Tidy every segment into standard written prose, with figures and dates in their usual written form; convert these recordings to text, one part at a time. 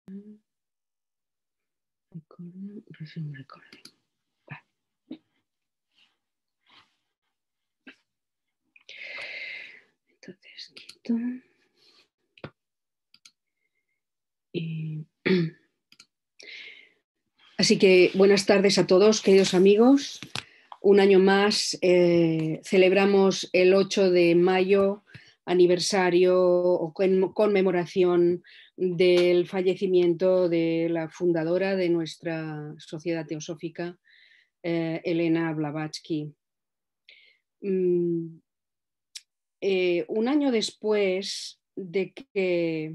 Resume recording. Vale. Entonces quito. Así que buenas tardes a todos, queridos amigos. Un año más celebramos el 8 de mayo, aniversario o conmemoración del fallecimiento de la fundadora de nuestra Sociedad Teosófica, Elena Blavatsky. Un año después de que...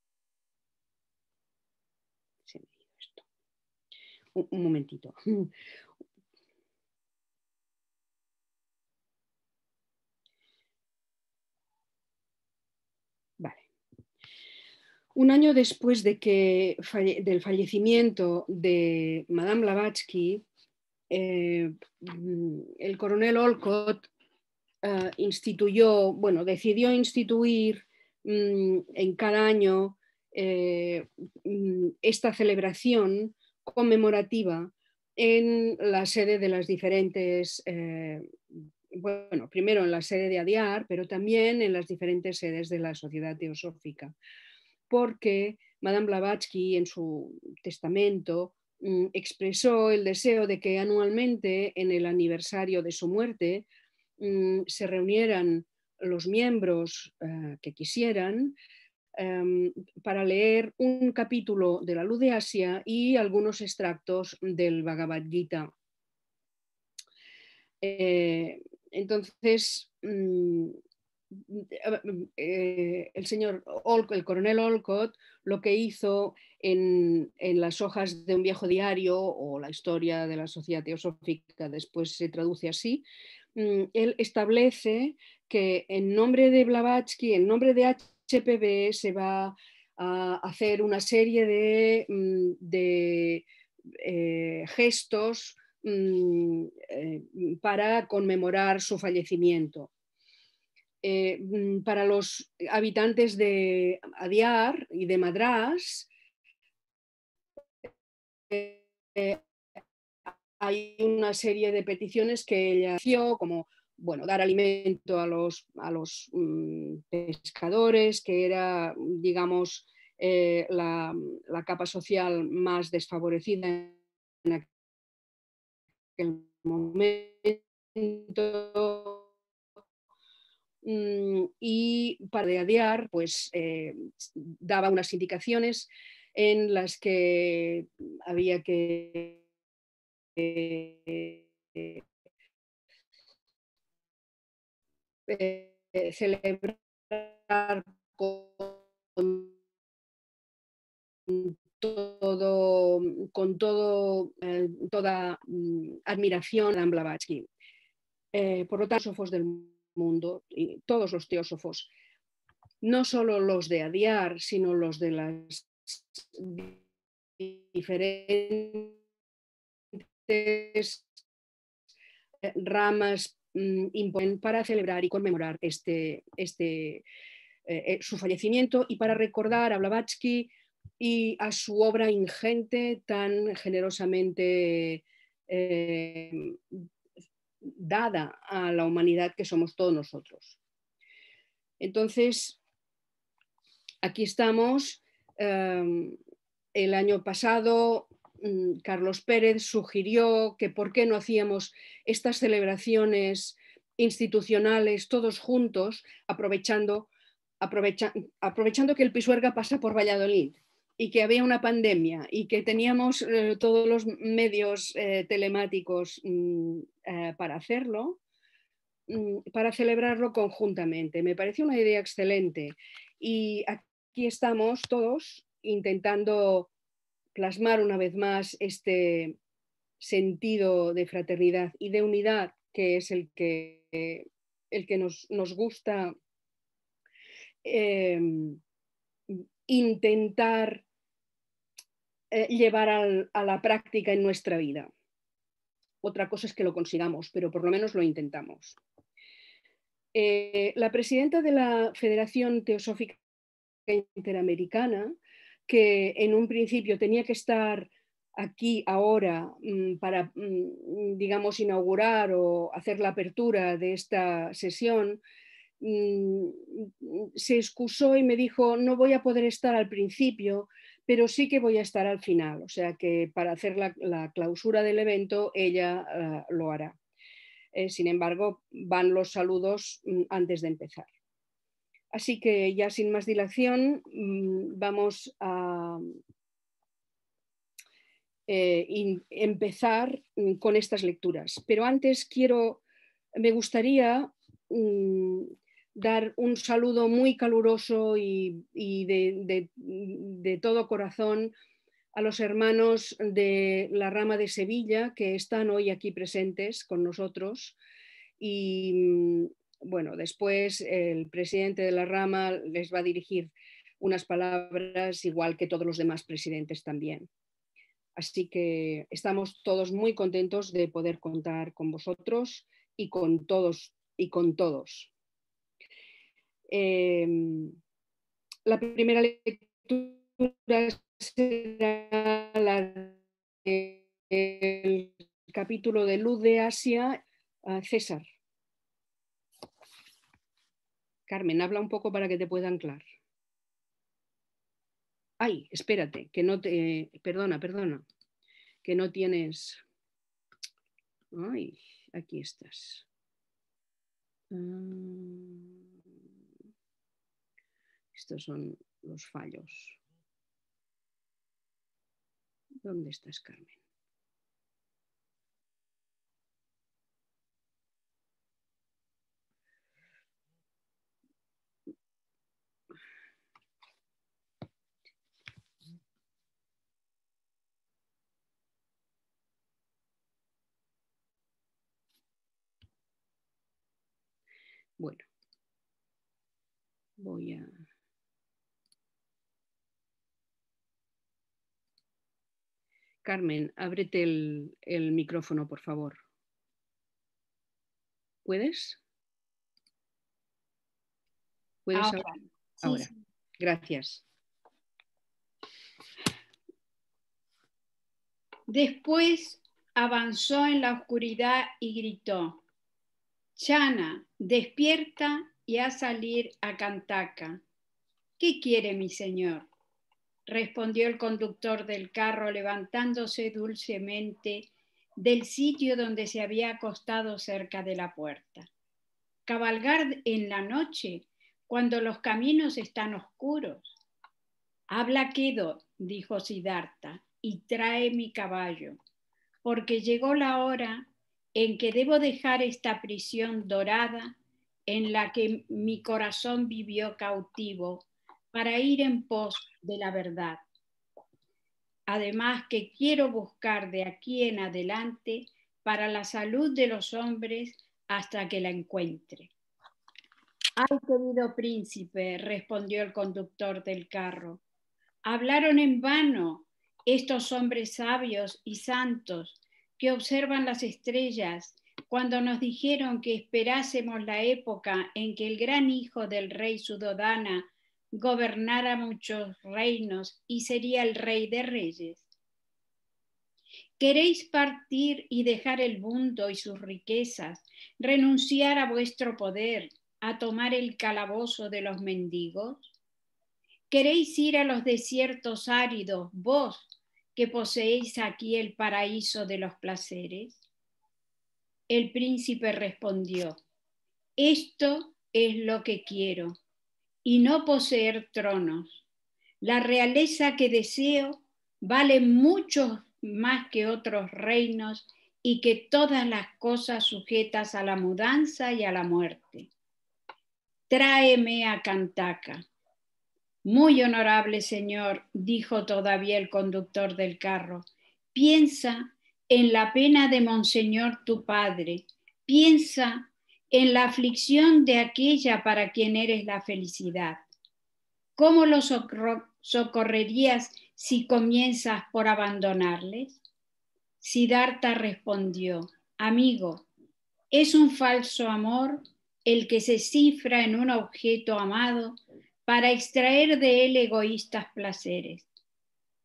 Un momentito. Vale. Un año después del fallecimiento de Madame Blavatsky, el coronel Olcott decidió instituir en cada año esta celebración conmemorativa en la sede de las diferentes, primero en la sede de Adyar, pero también en las diferentes sedes de la Sociedad Teosófica, porque Madame Blavatsky en su testamento expresó el deseo de que anualmente en el aniversario de su muerte se reunieran los miembros que quisieran para leer un capítulo de la Luz de Asia y algunos extractos del Bhagavad Gita. Entonces, el coronel Olcott lo que hizo en las hojas de un viejo diario, o la historia de la Sociedad Teosófica después se traduce así, él establece que en nombre de Blavatsky, en nombre de HPB, se va a hacer una serie de gestos para conmemorar su fallecimiento. Para los habitantes de Adyar y de Madrás, hay una serie de peticiones que ella hizo, como dar alimento a los pescadores, que era, digamos, la capa social más desfavorecida en aquel momento. Y para Adyar, pues daba unas indicaciones en las que había que celebrar con toda admiración a Blavatsky. Por lo tanto, los teósofos del mundo, y todos los teósofos, no solo los de Adyar, sino los de las diferentes ramas para celebrar y conmemorar su fallecimiento, y para recordar a Blavatsky y a su obra ingente tan generosamente dada a la humanidad que somos todos nosotros. Entonces, aquí estamos. El año pasado Carlos Pérez sugirió que por qué no hacíamos estas celebraciones institucionales todos juntos, aprovechando que el Pisuerga pasa por Valladolid y que había una pandemia y que teníamos todos los medios telemáticos para hacerlo, para celebrarlo conjuntamente. Me pareció una idea excelente, y aquí estamos todos intentando plasmar una vez más este sentido de fraternidad y de unidad, que es el que nos gusta intentar llevar a la práctica en nuestra vida. Otra cosa es que lo consigamos, pero por lo menos lo intentamos. La presidenta de la Federación Teosófica Interamericana que en un principio tenía que estar aquí ahora para, digamos, inaugurar o hacer la apertura de esta sesión, se excusó y me dijo, no voy a poder estar al principio, pero sí que voy a estar al final. O sea que para hacer la clausura del evento ella lo hará. Sin embargo, van los saludos antes de empezar. Así que ya sin más dilación, vamos a empezar con estas lecturas. Pero antes me gustaría dar un saludo muy caluroso y de todo corazón a los hermanos de la rama de Sevilla que están hoy aquí presentes con nosotros. Y bueno, después el presidente de la rama les va a dirigir unas palabras, igual que todos los demás presidentes también. Así que estamos todos muy contentos de poder contar con vosotros y con todos y con todos. La primera lectura será el capítulo de Luz de Asia, César. Carmen, habla un poco para que te pueda anclar. Ay, espérate, que no te... Perdona, que no tienes... Ay, aquí estás. Estos son los fallos. ¿Dónde estás, Carmen? Bueno, voy a... Carmen, ábrete el micrófono, por favor. ¿Puedes? ¿Puedes ahora? hablar? Ahora. Sí. Gracias. Después avanzó en la oscuridad y gritó: Chana, despierta y a salir a Cantaka. ¿Qué quiere mi señor? Respondió el conductor del carro, levantándose dulcemente del sitio donde se había acostado cerca de la puerta. Cabalgar en la noche, cuando los caminos están oscuros. Habla quedo, dijo Siddhartha, y trae mi caballo, porque llegó la hora en que debo dejar esta prisión dorada en la que mi corazón vivió cautivo para ir en pos de la verdad. Además que quiero buscar de aquí en adelante para la salud de los hombres hasta que la encuentre. Ay, querido príncipe, respondió el conductor del carro, hablaron en vano estos hombres sabios y santos que observan las estrellas cuando nos dijeron que esperásemos la época en que el gran hijo del rey Suddhodana gobernara muchos reinos y sería el rey de reyes. ¿Queréis partir y dejar el mundo y sus riquezas, renunciar a vuestro poder, a tomar el calabozo de los mendigos? ¿Queréis ir a los desiertos áridos, vos que poseéis aquí el paraíso de los placeres? El príncipe respondió: esto es lo que quiero, y no poseer tronos. La realeza que deseo vale mucho más que otros reinos y que todas las cosas sujetas a la mudanza y a la muerte. Tráeme a Cantaka. Muy honorable señor, dijo todavía el conductor del carro, piensa en la pena de monseñor tu padre, piensa en la aflicción de aquella para quien eres la felicidad. ¿Cómo los socorrerías si comienzas por abandonarles? Siddhartha respondió: amigo, es un falso amor el que se cifra en un objeto amado para extraer de él egoístas placeres.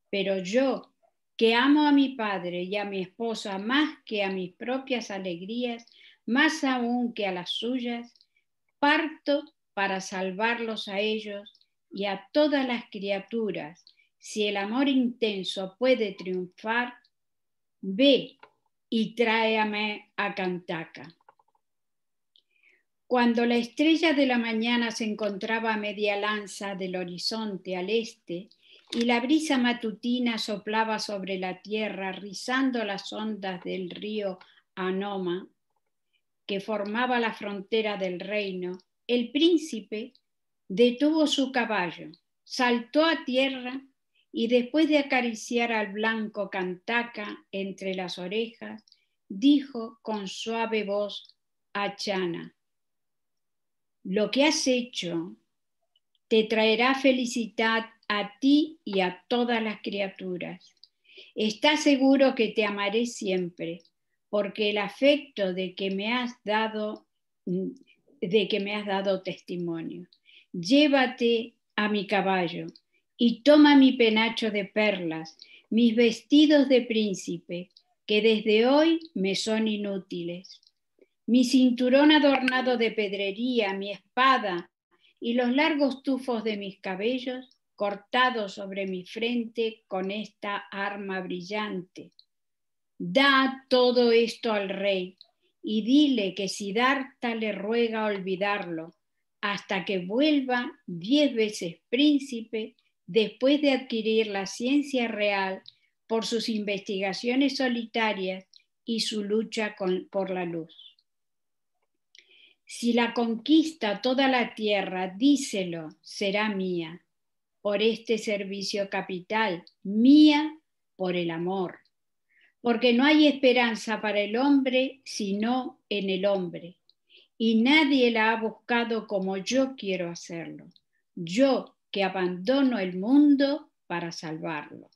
Pero yo, que amo a mi padre y a mi esposa más que a mis propias alegrías, más aún que a las suyas, parto para salvarlos a ellos y a todas las criaturas. Si el amor intenso puede triunfar, ve y tráeme a Kantaka. Cuando la estrella de la mañana se encontraba a media lanza del horizonte al este y la brisa matutina soplaba sobre la tierra rizando las ondas del río Anoma, que formaba la frontera del reino, el príncipe detuvo su caballo, saltó a tierra y después de acariciar al blanco Kantaka entre las orejas, dijo con suave voz a Channa: lo que has hecho te traerá felicidad a ti y a todas las criaturas. Estás seguro que te amaré siempre, porque el afecto de que me has dado testimonio. Llévate a mi caballo y toma mi penacho de perlas, mis vestidos de príncipe, que desde hoy me son inútiles. Mi cinturón adornado de pedrería, mi espada y los largos tufos de mis cabellos cortados sobre mi frente con esta arma brillante. Da todo esto al rey y dile que Siddhartha le ruega olvidarlo hasta que vuelva 10 veces príncipe después de adquirir la ciencia real por sus investigaciones solitarias y su lucha por la luz. Si la conquista toda la tierra, díselo, será mía, por este servicio capital, mía por el amor, porque no hay esperanza para el hombre sino en el hombre, y nadie la ha buscado como yo quiero hacerlo, yo que abandono el mundo para salvarlo.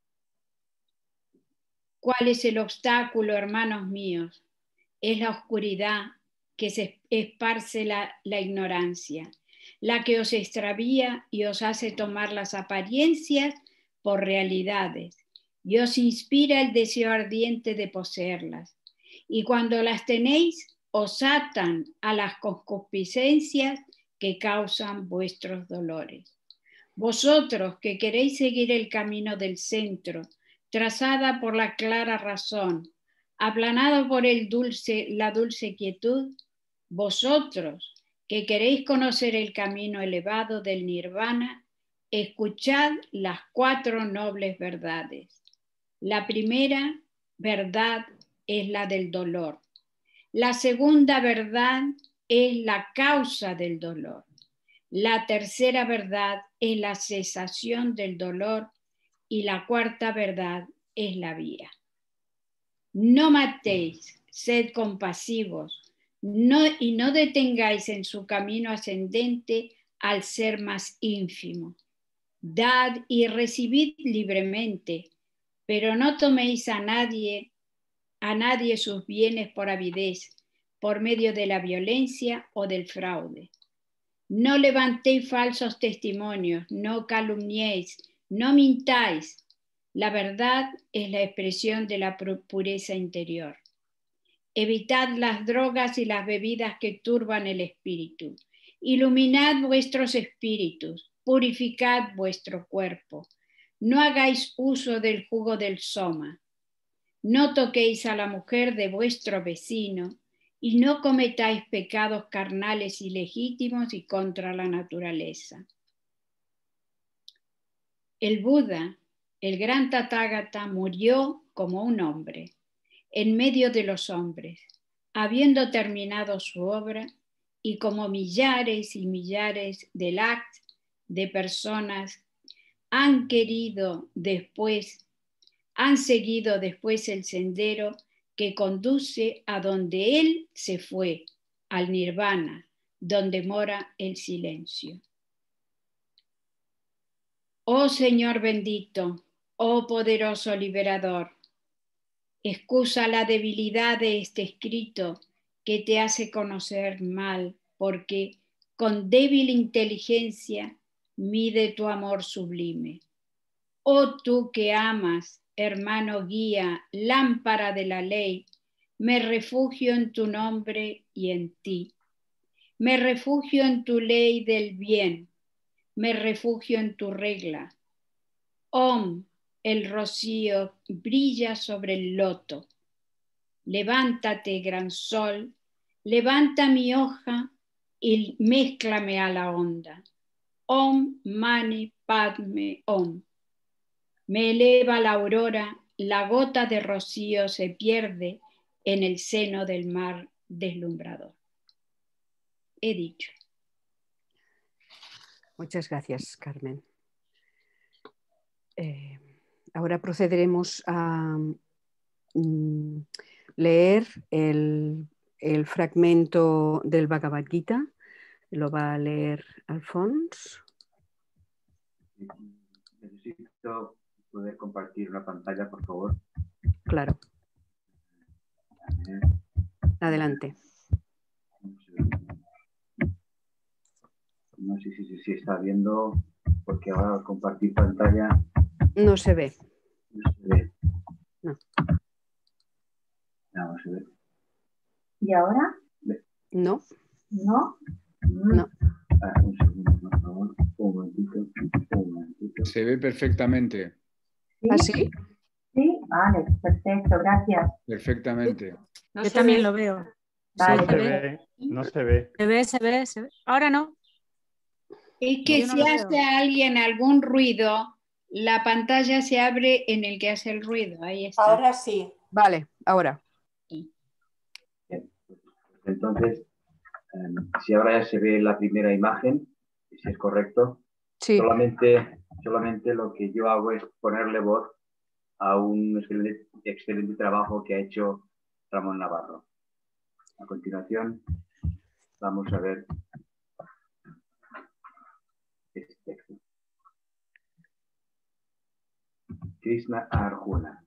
¿Cuál es el obstáculo, hermanos míos? Es la oscuridad que se esparce la ignorancia, la que os extravía y os hace tomar las apariencias por realidades y os inspira el deseo ardiente de poseerlas. Y cuando las tenéis, os atan a las concupiscencias que causan vuestros dolores. Vosotros que queréis seguir el camino del centro, trazada por la clara razón, aplanado por la dulce quietud, vosotros que queréis conocer el camino elevado del nirvana, escuchad las 4 nobles verdades. La primera verdad es la del dolor. La segunda verdad es la causa del dolor. La tercera verdad es la cesación del dolor y la cuarta verdad es la vía. No matéis, sed compasivos, y no detengáis en su camino ascendente al ser más ínfimo. Dad y recibid libremente, pero no toméis a nadie sus bienes por avidez, por medio de la violencia o del fraude. No levantéis falsos testimonios, no calumniéis, no mintáis. La verdad es la expresión de la pureza interior. Evitad las drogas y las bebidas que turban el espíritu. Iluminad vuestros espíritus, purificad vuestro cuerpo. No hagáis uso del jugo del soma. No toquéis a la mujer de vuestro vecino y no cometáis pecados carnales ilegítimos y contra la naturaleza. El Buda, el gran Tathagata, murió como un hombre, en medio de los hombres, habiendo terminado su obra, y como millares y millares de lakhs de personas han seguido después el sendero que conduce a donde él se fue, al nirvana, donde mora el silencio. Oh Señor bendito, oh poderoso liberador, excusa la debilidad de este escrito que te hace conocer mal, porque con débil inteligencia mide tu amor sublime. Oh tú que amas, hermano guía, lámpara de la ley, me refugio en tu nombre y en ti. Me refugio en tu ley del bien, me refugio en tu regla. Om, el rocío brilla sobre el loto. Levántate, gran sol, levanta mi hoja y mézclame a la onda. Om Mani Padme Om. Me eleva la aurora, la gota de rocío se pierde en el seno del mar deslumbrador. He dicho. Muchas gracias, Carmen. Ahora procederemos a leer el fragmento del Bhagavad Gita. Lo va a leer Alfons. Necesito poder compartir una pantalla, por favor. Claro. Adelante. No sé si se está viendo, porque ahora al compartir pantalla no se ve. No se ve. No. No se ve. ¿Y ahora? No. ¿No? No. Un segundo, por favor. Un momentito. Se ve perfectamente. ¿Sí? ¿Ah, sí? Sí, vale, perfecto, gracias. Perfectamente. No Yo también lo veo. Vale, No se ve, no se ve. Se ve. Ahora no. Es que no si lo hace veo. alguien algún ruido, la pantalla se abre en el que hace el ruido. Ahí está. Ahora sí. Vale, ahora. Entonces, si ahora ya se ve la primera imagen, si es correcto, Sí. solamente lo que yo hago es ponerle voz a un excelente trabajo que ha hecho Ramón Navarro. A continuación, vamos a ver este texto. Krishna a Arjuna.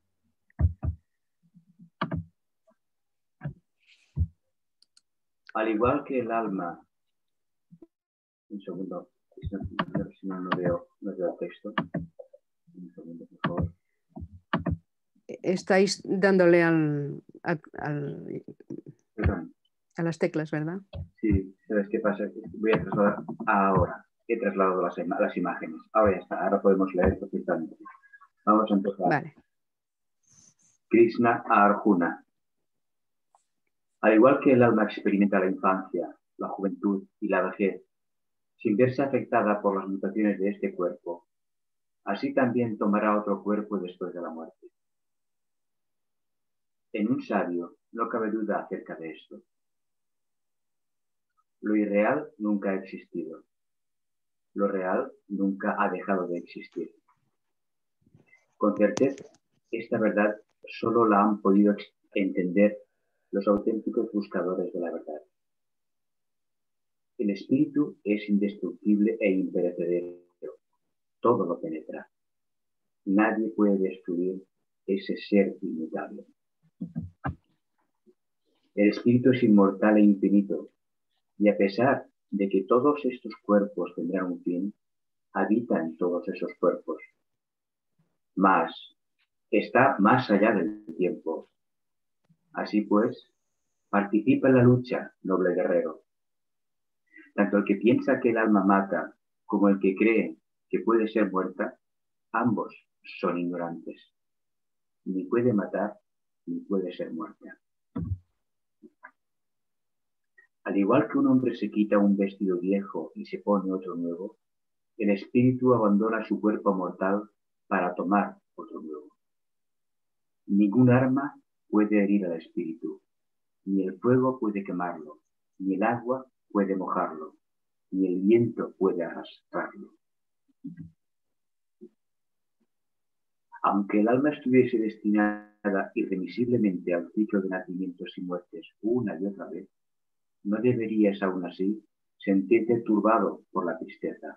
Al igual que el alma, un segundo, si no veo el texto. Un segundo, por favor. Estáis dándole a las teclas, ¿verdad? Sí, ¿sabes qué pasa? Voy a trasladar ahora. He trasladado las imágenes. Ahora ya está, ahora podemos leer perfectamente. Vamos a empezar. Vale. Krishna a Arjuna. Al igual que el alma experimenta la infancia, la juventud y la vejez, sin verse afectada por las mutaciones de este cuerpo, así también tomará otro cuerpo después de la muerte. En un sabio no cabe duda acerca de esto. Lo irreal nunca ha existido. Lo real nunca ha dejado de existir. Con certeza, esta verdad solo la han podido entender los auténticos buscadores de la verdad. El espíritu es indestructible e imperecedero. Todo lo penetra. Nadie puede destruir ese ser inmutable. El espíritu es inmortal e infinito, y a pesar de que todos estos cuerpos tendrán un fin, habita en todos esos cuerpos. Mas está más allá del tiempo. Así pues, participa en la lucha, noble guerrero. Tanto el que piensa que el alma mata como el que cree que puede ser muerta, ambos son ignorantes. Ni puede matar, ni puede ser muerta. Al igual que un hombre se quita un vestido viejo y se pone otro nuevo, el espíritu abandona su cuerpo mortal para tomar otro nuevo. Ningún arma puede herir al espíritu, ni el fuego puede quemarlo, ni el agua puede mojarlo, ni el viento puede arrastrarlo. Aunque el alma estuviese destinada irremisiblemente al ciclo de nacimientos y muertes una y otra vez, no deberías aún así sentirte turbado por la tristeza.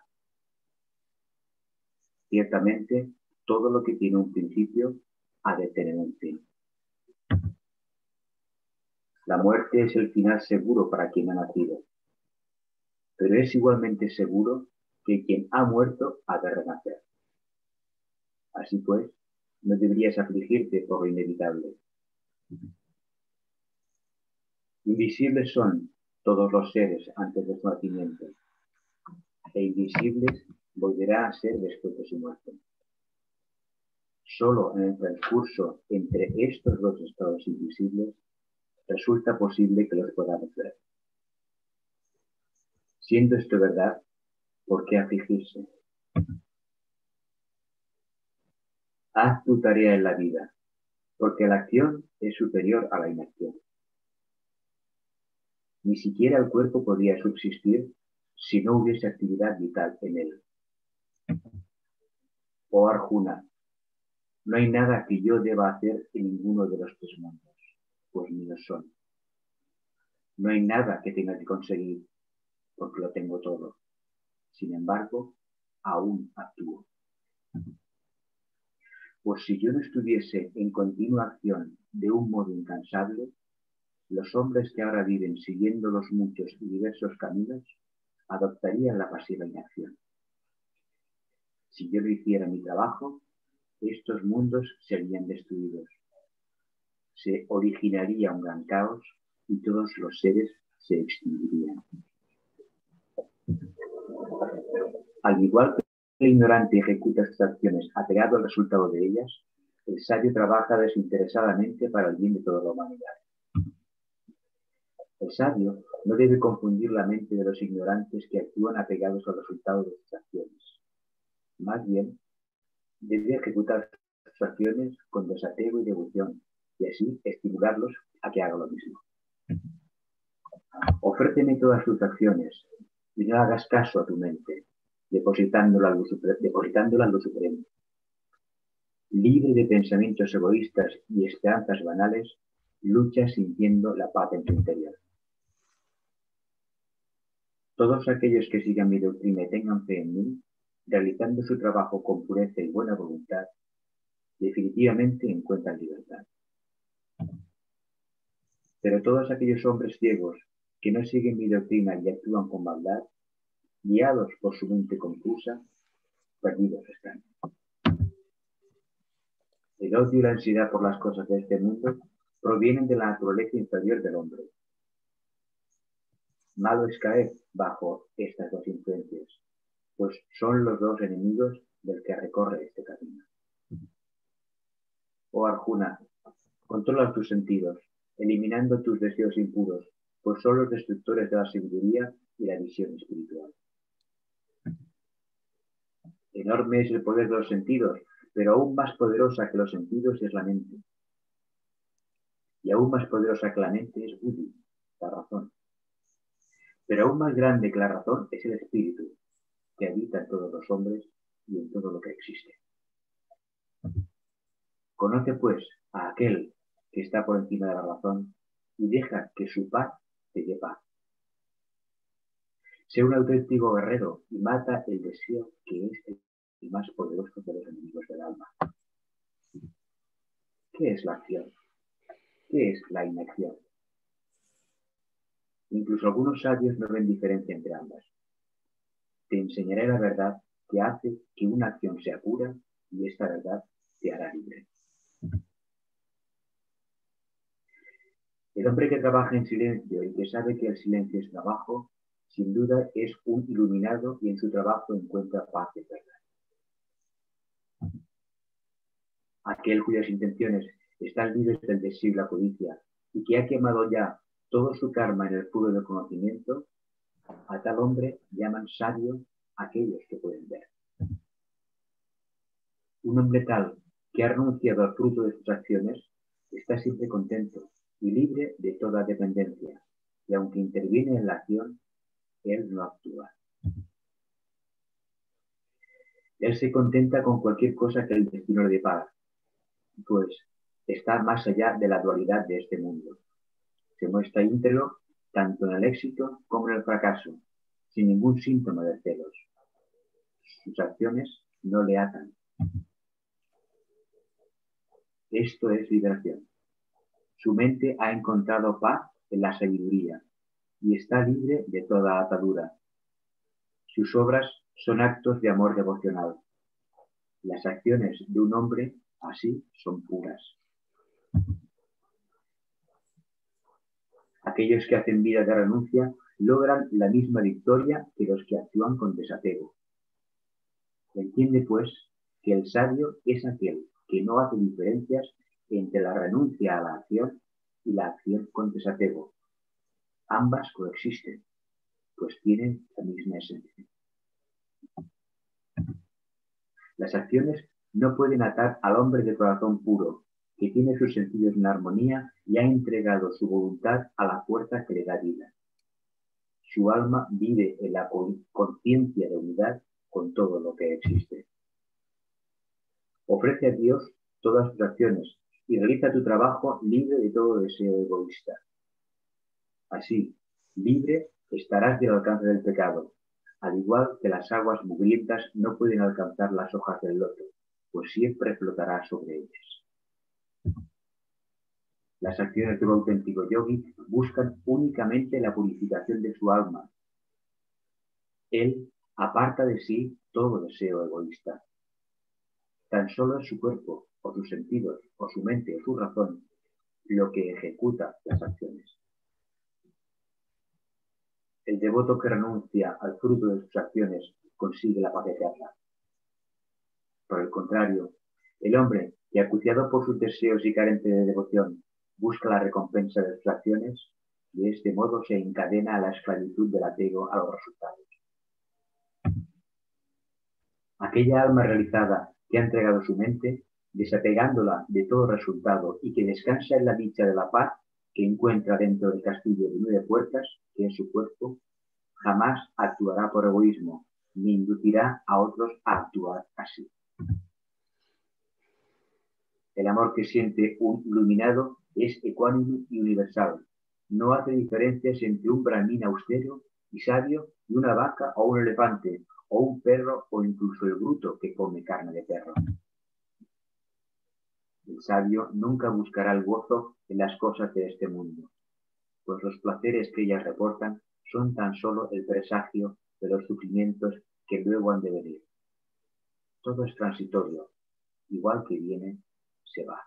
Ciertamente, todo lo que tiene un principio ha de tener un fin. La muerte es el final seguro para quien ha nacido, pero es igualmente seguro que quien ha muerto ha de renacer. Así pues, no deberías afligirte por lo inevitable. Invisibles son todos los seres antes de su nacimiento, e invisibles volverá a ser después de su muerte. Solo en el transcurso entre estos dos estados invisibles resulta posible que los podamos ver. Siendo esto verdad, ¿por qué afligirse? Haz tu tarea en la vida, porque la acción es superior a la inacción. Ni siquiera el cuerpo podría subsistir si no hubiese actividad vital en él. Oh Arjuna, no hay nada que yo deba hacer en ninguno de los tres mundos, pues míos son. No hay nada que tenga que conseguir, porque lo tengo todo. Sin embargo, aún actúo. Pues si yo no estuviese en continua acción de un modo incansable, los hombres que ahora viven siguiendo los muchos y diversos caminos adoptarían la pasiva inacción. Si yo no hiciera mi trabajo, estos mundos serían destruidos. Se originaría un gran caos y todos los seres se extinguirían. Al igual que el ignorante ejecuta sus acciones apegado al resultado de ellas, el sabio trabaja desinteresadamente para el bien de toda la humanidad. El sabio no debe confundir la mente de los ignorantes que actúan apegados al resultado de sus acciones. Más bien, debe ejecutar sus acciones con desapego y devoción, y así estimularlos a que hagan lo mismo. Ofréceme todas tus acciones y no hagas caso a tu mente, depositándola en lo supremo. Libre de pensamientos egoístas y esperanzas banales, lucha sintiendo la paz en tu interior. Todos aquellos que sigan mi doctrina y tengan fe en mí, realizando su trabajo con pureza y buena voluntad, definitivamente encuentran libertad. Pero todos aquellos hombres ciegos que no siguen mi doctrina y actúan con maldad, guiados por su mente confusa, perdidos están. El odio y la ansiedad por las cosas de este mundo provienen de la naturaleza inferior del hombre. Malo es caer bajo estas dos influencias, pues son los dos enemigos del que recorre este camino. Oh Arjuna, controla tus sentidos, eliminando tus deseos impuros, pues son los destructores de la sabiduría y la visión espiritual. Enorme es el poder de los sentidos, pero aún más poderosa que los sentidos es la mente. Y aún más poderosa que la mente es Buddhi, la razón. Pero aún más grande que la razón es el espíritu, que habita en todos los hombres y en todo lo que existe. Conoce, pues, a aquel que está por encima de la razón y deja que su paz te dé paz. Sé un auténtico guerrero y mata el deseo que es el más poderoso de los enemigos del alma. ¿Qué es la acción? ¿Qué es la inacción? Incluso algunos sabios no ven diferencia entre ambas. Te enseñaré la verdad que hace que una acción sea pura y esta verdad te hará libre. El hombre que trabaja en silencio y que sabe que el silencio es trabajo, sin duda es un iluminado y en su trabajo encuentra paz y verdad. Aquel cuyas intenciones están libres del deseo y la codicia y que ha quemado ya todo su karma en el fuego del conocimiento, a tal hombre llaman sabio aquellos que pueden ver. Un hombre tal que ha renunciado al fruto de sus acciones está siempre contento y libre de toda dependencia, y aunque interviene en la acción, él no actúa. Él se contenta con cualquier cosa que el destino le depara, pues está más allá de la dualidad de este mundo. Se muestra íntegro tanto en el éxito como en el fracaso, sin ningún síntoma de celos. Sus acciones no le atan. Esto es liberación. Su mente ha encontrado paz en la sabiduría y está libre de toda atadura. Sus obras son actos de amor devocional. Las acciones de un hombre así son puras. Aquellos que hacen vida de renuncia logran la misma victoria que los que actúan con desapego. Entiende, pues, que el sabio es aquel que no hace diferencias entre la renuncia a la acción y la acción con desapego. Ambas coexisten, pues tienen la misma esencia. Las acciones no pueden atar al hombre de corazón puro, que tiene sus sentidos en armonía y ha entregado su voluntad a la fuerza que le da vida. Su alma vive en la conciencia de unidad con todo lo que existe. Ofrece a Dios todas tus acciones y realiza tu trabajo libre de todo deseo egoísta. Así, libre estarás del alcance del pecado, al igual que las aguas mugrientas no pueden alcanzar las hojas del loto, pues siempre flotarás sobre ellas. Las acciones de un auténtico yogi buscan únicamente la purificación de su alma. Él aparta de sí todo deseo egoísta. Tan solo es su cuerpo, o sus sentidos, o su mente, o su razón, lo que ejecuta las acciones. El devoto que renuncia al fruto de sus acciones consigue la paz eterna. Por el contrario, el hombre que, acuciado por sus deseos y carente de devoción, busca la recompensa de sus acciones, de este modo se encadena a la esclavitud del apego a los resultados. Aquella alma realizada que ha entregado su mente, desapegándola de todo resultado y que descansa en la dicha de la paz que encuentra dentro del castillo de 9 puertas, que es su cuerpo, jamás actuará por egoísmo, ni inducirá a otros a actuar así. El amor que siente un iluminado es ecuánime y universal. No hace diferencias entre un brahmin austero y sabio y una vaca o un elefante, o un perro o incluso el bruto que come carne de perro. El sabio nunca buscará el gozo en las cosas de este mundo, pues los placeres que ellas reportan son tan solo el presagio de los sufrimientos que luego han de venir. Todo es transitorio, igual que viene, se va.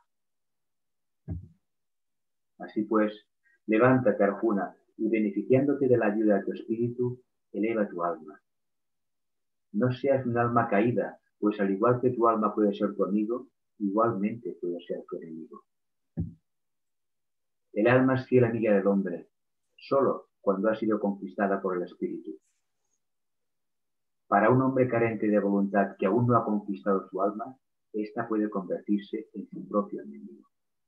Así pues, levántate, Arjuna, y beneficiándote de la ayuda de tu espíritu, eleva tu alma. No seas un alma caída, pues al igual que tu alma puede ser tu amigo, igualmente puede ser tu enemigo. El alma es fiel amiga del hombre, solo cuando ha sido conquistada por el espíritu. Para un hombre carente de voluntad que aún no ha conquistado su alma, ésta puede convertirse en su propio enemigo.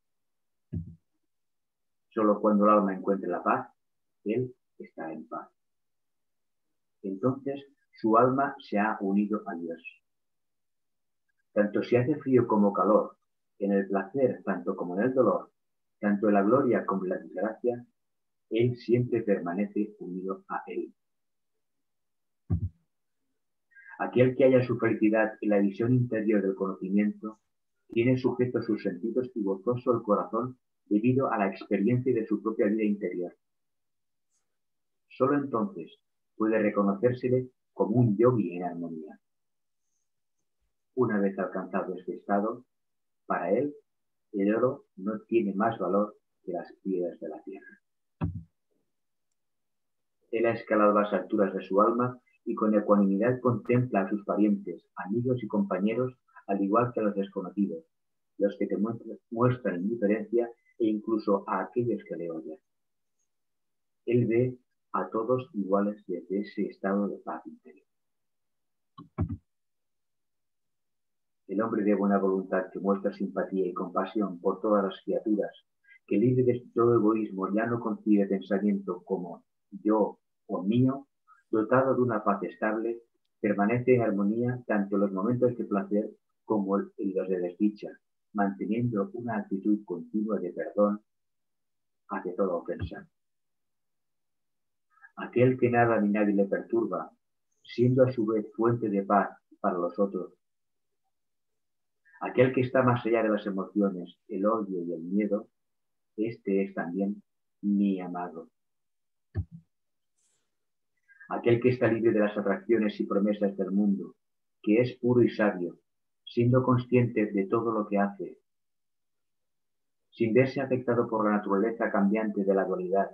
Solo cuando el alma encuentre la paz, él está en paz. Entonces su alma se ha unido a Dios. Tanto si hace frío como calor, en el placer tanto como en el dolor, tanto en la gloria como en la desgracia, él siempre permanece unido a él. Aquel que halla su felicidad en la visión interior del conocimiento, tiene sujetos sus sentidos y gozoso el corazón debido a la experiencia de su propia vida interior. Solo entonces puede reconocérsele como un yogi en armonía. Una vez alcanzado este estado, para él, el oro no tiene más valor que las piedras de la tierra. Él ha escalado las alturas de su alma y con ecuanimidad contempla a sus parientes, amigos y compañeros, al igual que a los desconocidos, los que te muestran indiferencia e incluso a aquellos que le odian. Él ve a todos iguales desde ese estado de paz interior. El hombre de buena voluntad que muestra simpatía y compasión por todas las criaturas, que libre de todo egoísmo ya no concibe pensamiento como yo o mío, dotado de una paz estable, permanece en armonía tanto en los momentos de placer como en los de desdicha, manteniendo una actitud continua de perdón hacia toda ofensa. Aquel que nada ni nadie le perturba, siendo a su vez fuente de paz para los otros. Aquel que está más allá de las emociones, el odio y el miedo, este es también mi amado. Aquel que está libre de las atracciones y promesas del mundo, que es puro y sabio, siendo consciente de todo lo que hace, sin verse afectado por la naturaleza cambiante de la dualidad,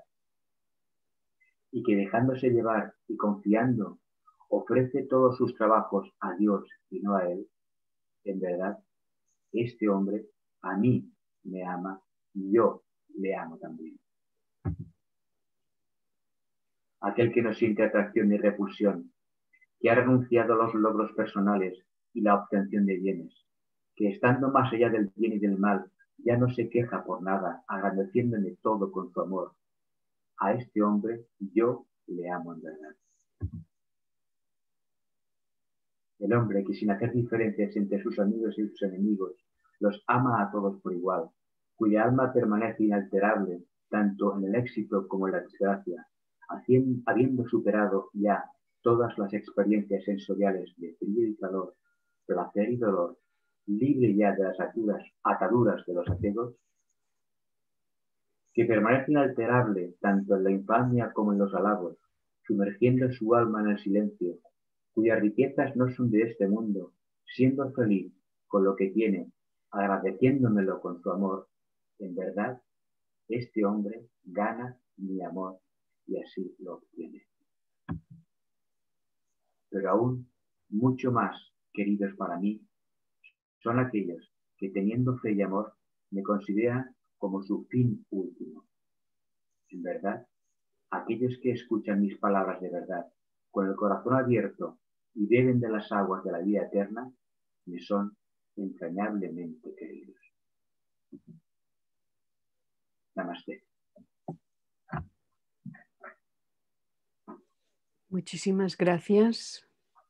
y que dejándose llevar y confiando, ofrece todos sus trabajos a Dios y no a él, en verdad, este hombre a mí me ama y yo le amo también. Aquel que no siente atracción ni repulsión, que ha renunciado a los logros personales y la obtención de bienes, que estando más allá del bien y del mal, ya no se queja por nada, agradeciéndome todo con su amor. A este hombre yo le amo en verdad. El hombre que sin hacer diferencias entre sus amigos y sus enemigos, los ama a todos por igual, cuya alma permanece inalterable tanto en el éxito como en la desgracia, habiendo superado ya todas las experiencias sensoriales de frío y calor, placer y dolor, libre ya de las ataduras de los apegos, que permanece inalterable tanto en la infamia como en los halagos, sumergiendo su alma en el silencio, cuyas riquezas no son de este mundo, siendo feliz con lo que tiene, agradeciéndomelo con su amor, en verdad, este hombre gana mi amor y así lo obtiene. Pero aún mucho más queridos para mí son aquellos que teniendo fe y amor me consideran como su fin último. En verdad, aquellos que escuchan mis palabras de verdad, con el corazón abierto y beben de las aguas de la vida eterna, me son entrañablemente queridos. Namaste. Muchísimas gracias.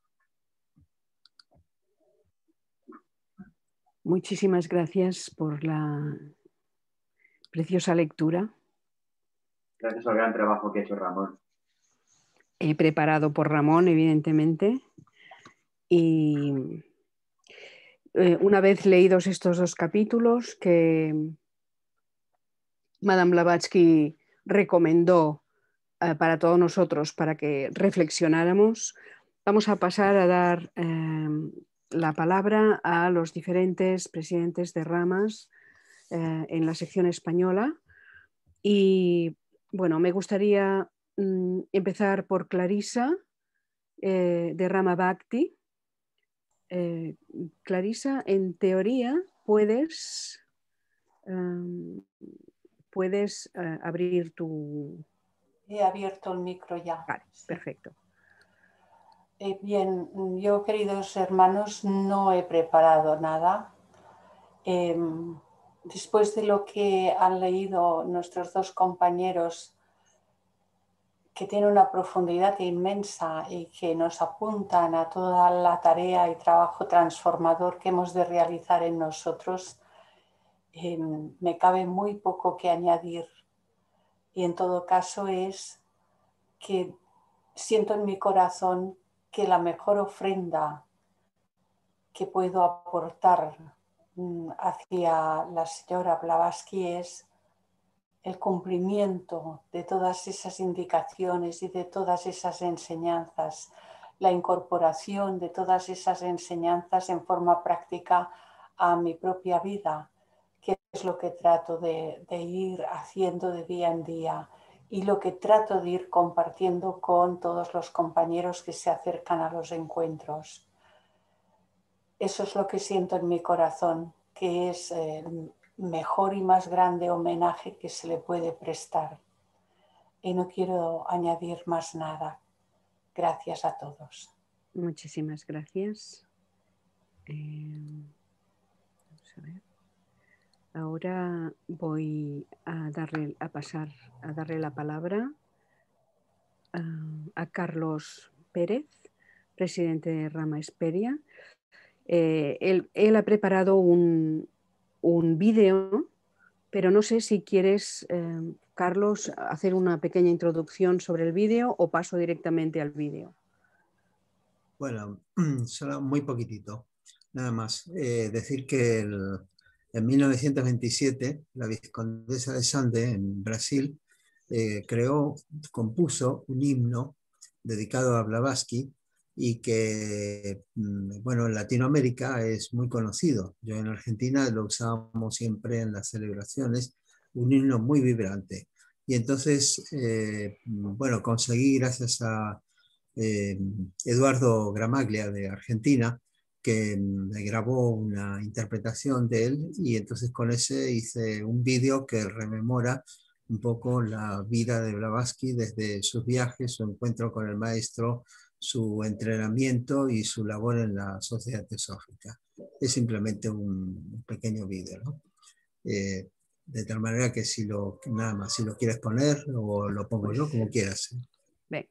Muchísimas gracias por la preciosa lectura. Gracias al gran trabajo que ha hecho Ramón. He preparado por Ramón, evidentemente. Y una vez leídos estos dos capítulos que Madame Blavatsky recomendó para todos nosotros, para que reflexionáramos, vamos a pasar a dar la palabra a los diferentes presidentes de ramas en la sección española. Y bueno, me gustaría empezar por Clarisa, de Rama Bhakti. Clarisa, en teoría puedes abrir tu... He abierto el micro ya. Vale, sí. Perfecto. Bien, yo, queridos hermanos, no he preparado nada. Después de lo que han leído nuestros dos compañeros, que tienen una profundidad inmensa y que nos apuntan a toda la tarea y trabajo transformador que hemos de realizar en nosotros, me cabe muy poco que añadir. Y en todo caso es que siento en mi corazón que la mejor ofrenda que puedo aportar hacia la señora Blavatsky es el cumplimiento de todas esas indicaciones y de todas esas enseñanzas, la incorporación de todas esas enseñanzas en forma práctica a mi propia vida, que es lo que trato de ir haciendo de día en día y lo que trato de ir compartiendo con todos los compañeros que se acercan a los encuentros. Eso es lo que siento en mi corazón, que es el mejor y más grande homenaje que se le puede prestar. Y no quiero añadir más nada. Gracias a todos. Muchísimas gracias. Vamos a ver. Ahora voy a darle la palabra a Carlos Pérez, presidente de Rama Esperia. Él ha preparado un vídeo, pero no sé si quieres, Carlos, hacer una pequeña introducción sobre el vídeo o paso directamente al vídeo. Bueno, solo muy poquitito, nada más. Decir que en 1927 la Viscondesa de Sande, en Brasil, compuso un himno dedicado a Blavatsky, y que, bueno, en Latinoamérica es muy conocido. Yo en Argentina lo usábamos siempre en las celebraciones, un himno muy vibrante. Y entonces, bueno, conseguí gracias a Eduardo Gramaglia de Argentina, que me grabó una interpretación de él, y entonces con ese hice un vídeo que rememora un poco la vida de Blavatsky desde sus viajes, su encuentro con el maestro, su entrenamiento y su labor en la Sociedad Teosófica. Es simplemente un pequeño vídeo, ¿no? De tal manera que nada más, si lo quieres poner o lo pongo yo, como quieras. Venga.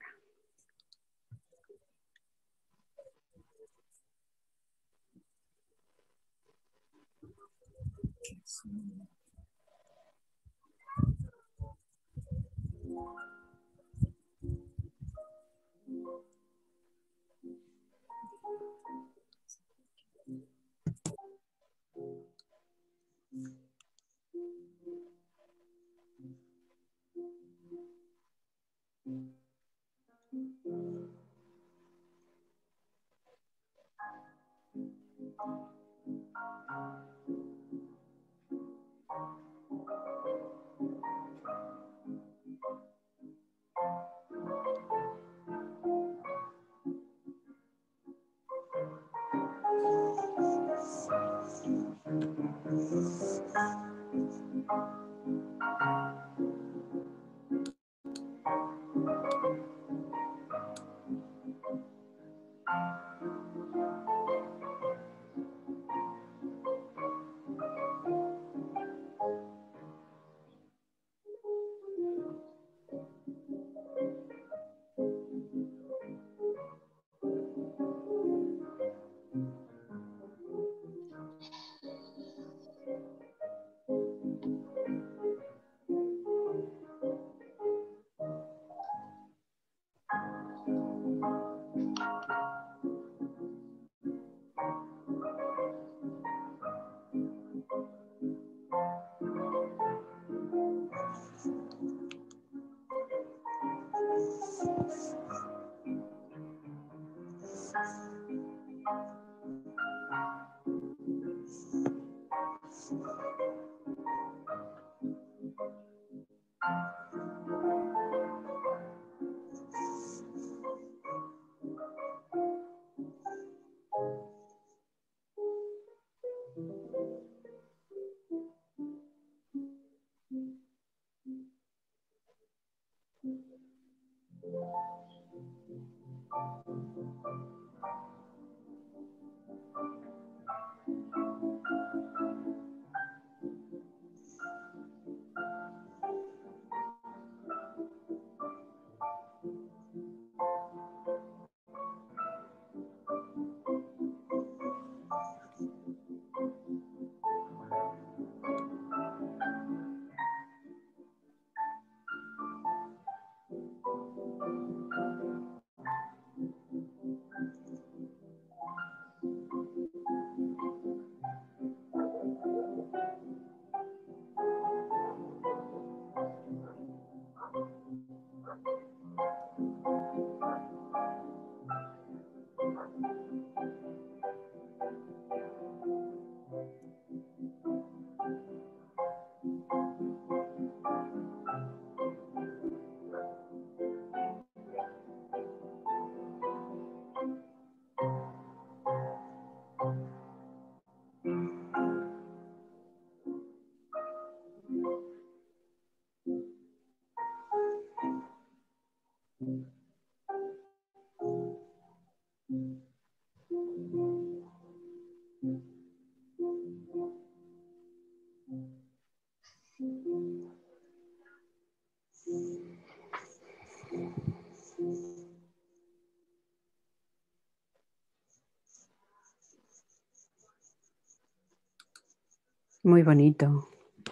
Muy bonito,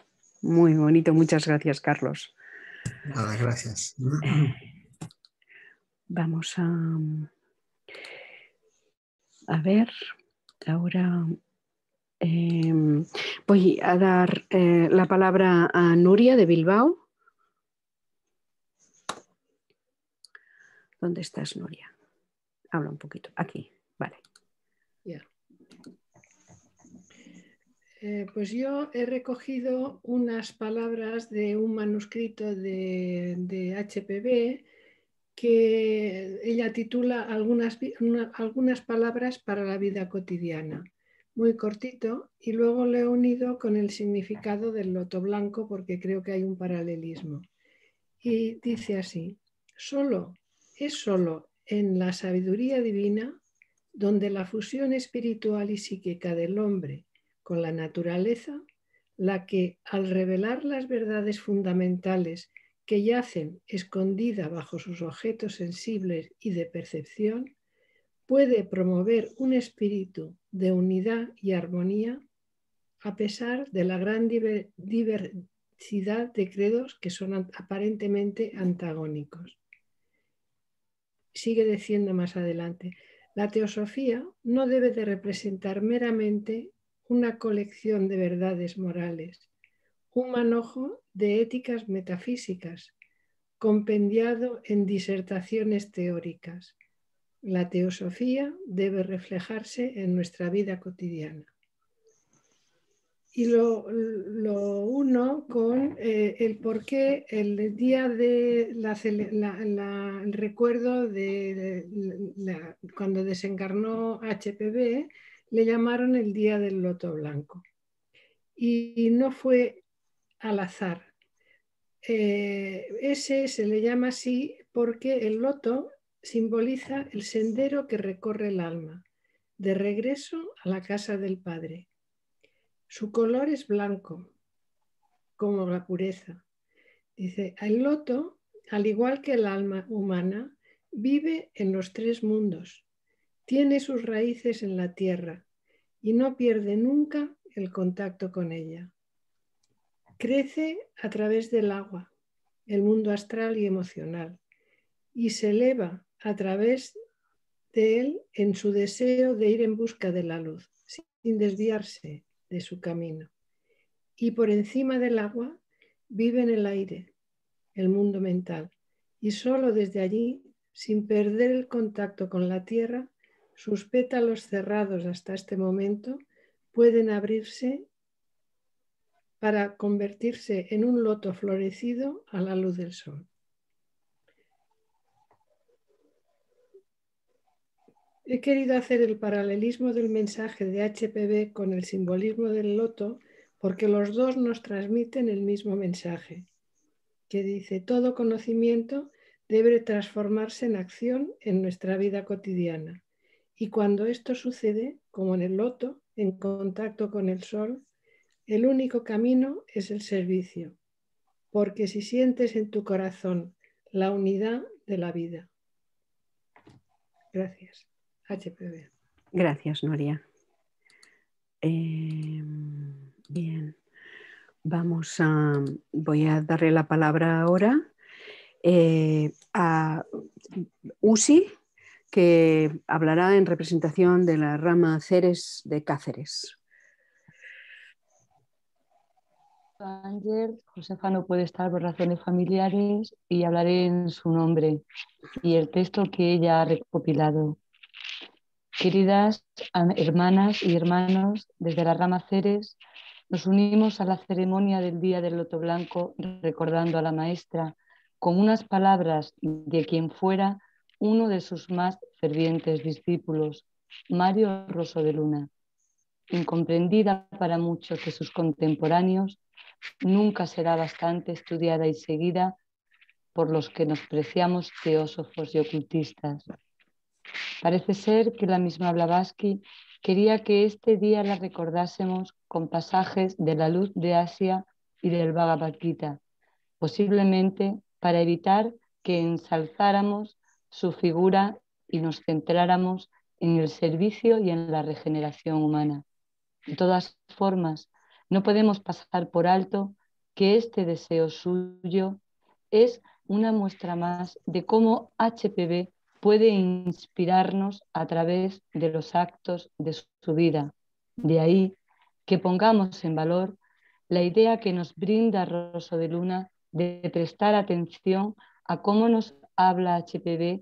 muy bonito. Muchas gracias, Carlos. Nada, gracias. Vamos a ver, ahora voy a dar la palabra a Nuria de Bilbao. ¿Dónde estás, Nuria? habla un poquito. Aquí, vale. Ya. Pues yo he recogido unas palabras de un manuscrito de HPB que ella titula algunas palabras para la vida cotidiana. Muy cortito, y luego lo he unido con el significado del loto blanco porque creo que hay un paralelismo. Y dice así: es solo en la sabiduría divina donde la fusión espiritual y psíquica del hombre con la naturaleza, la que, al revelar las verdades fundamentales que yacen escondida bajo sus objetos sensibles y de percepción, puede promover un espíritu de unidad y armonía a pesar de la gran diversidad de credos que son aparentemente antagónicos. Sigue diciendo más adelante: la teosofía no debe de representar meramente una colección de verdades morales, un manojo de éticas metafísicas, compendiado en disertaciones teóricas. La teosofía debe reflejarse en nuestra vida cotidiana. Y lo uno con el por qué el día de el recuerdo de cuando desencarnó HPB le llamaron el día del loto blanco. Y no fue al azar. Ese se le llama así porque el loto simboliza el sendero que recorre el alma, de regreso a la casa del Padre. Su color es blanco, como la pureza. Dice, el loto, al igual que el alma humana, vive en los tres mundos, tiene sus raíces en la tierra y no pierde nunca el contacto con ella. Crece a través del agua, el mundo astral y emocional, y se eleva a través de él en su deseo de ir en busca de la luz, sin desviarse de su camino. Y por encima del agua vive en el aire, el mundo mental, y solo desde allí, sin perder el contacto con la tierra, sus pétalos cerrados hasta este momento pueden abrirse para convertirse en un loto florecido a la luz del sol. He querido hacer el paralelismo del mensaje de HPB con el simbolismo del loto porque los dos nos transmiten el mismo mensaje, que dice: todo conocimiento debe transformarse en acción en nuestra vida cotidiana. Y cuando esto sucede, como en el loto, en contacto con el sol, el único camino es el servicio, porque si sientes en tu corazón la unidad de la vida. Gracias. HPB. Gracias, Nuria. Bien, voy a darle la palabra ahora a Usi, que hablará en representación de la rama Ceres de Cáceres. Ángel, Josefa no puede estar por razones familiares y hablaré en su nombre y el texto que ella ha recopilado. Queridas hermanas y hermanos, desde la rama Ceres nos unimos a la ceremonia del Día del Loto Blanco recordando a la maestra con unas palabras de quien fuera uno de sus más fervientes discípulos, Mario Rosso de Luna. Incomprendida para muchos de sus contemporáneos, nunca será bastante estudiada y seguida por los que nos preciamos teósofos y ocultistas. Parece ser que la misma Blavatsky quería que este día la recordásemos con pasajes de la Luz de Asia y del Bhagavad Gita, posiblemente para evitar que ensalzáramos su figura y nos centráramos en el servicio y en la regeneración humana. De todas formas, no podemos pasar por alto que este deseo suyo es una muestra más de cómo HPB puede inspirarnos a través de los actos de su vida. De ahí que pongamos en valor la idea que nos brinda Rosso de Luna de prestar atención a cómo nos habla HPB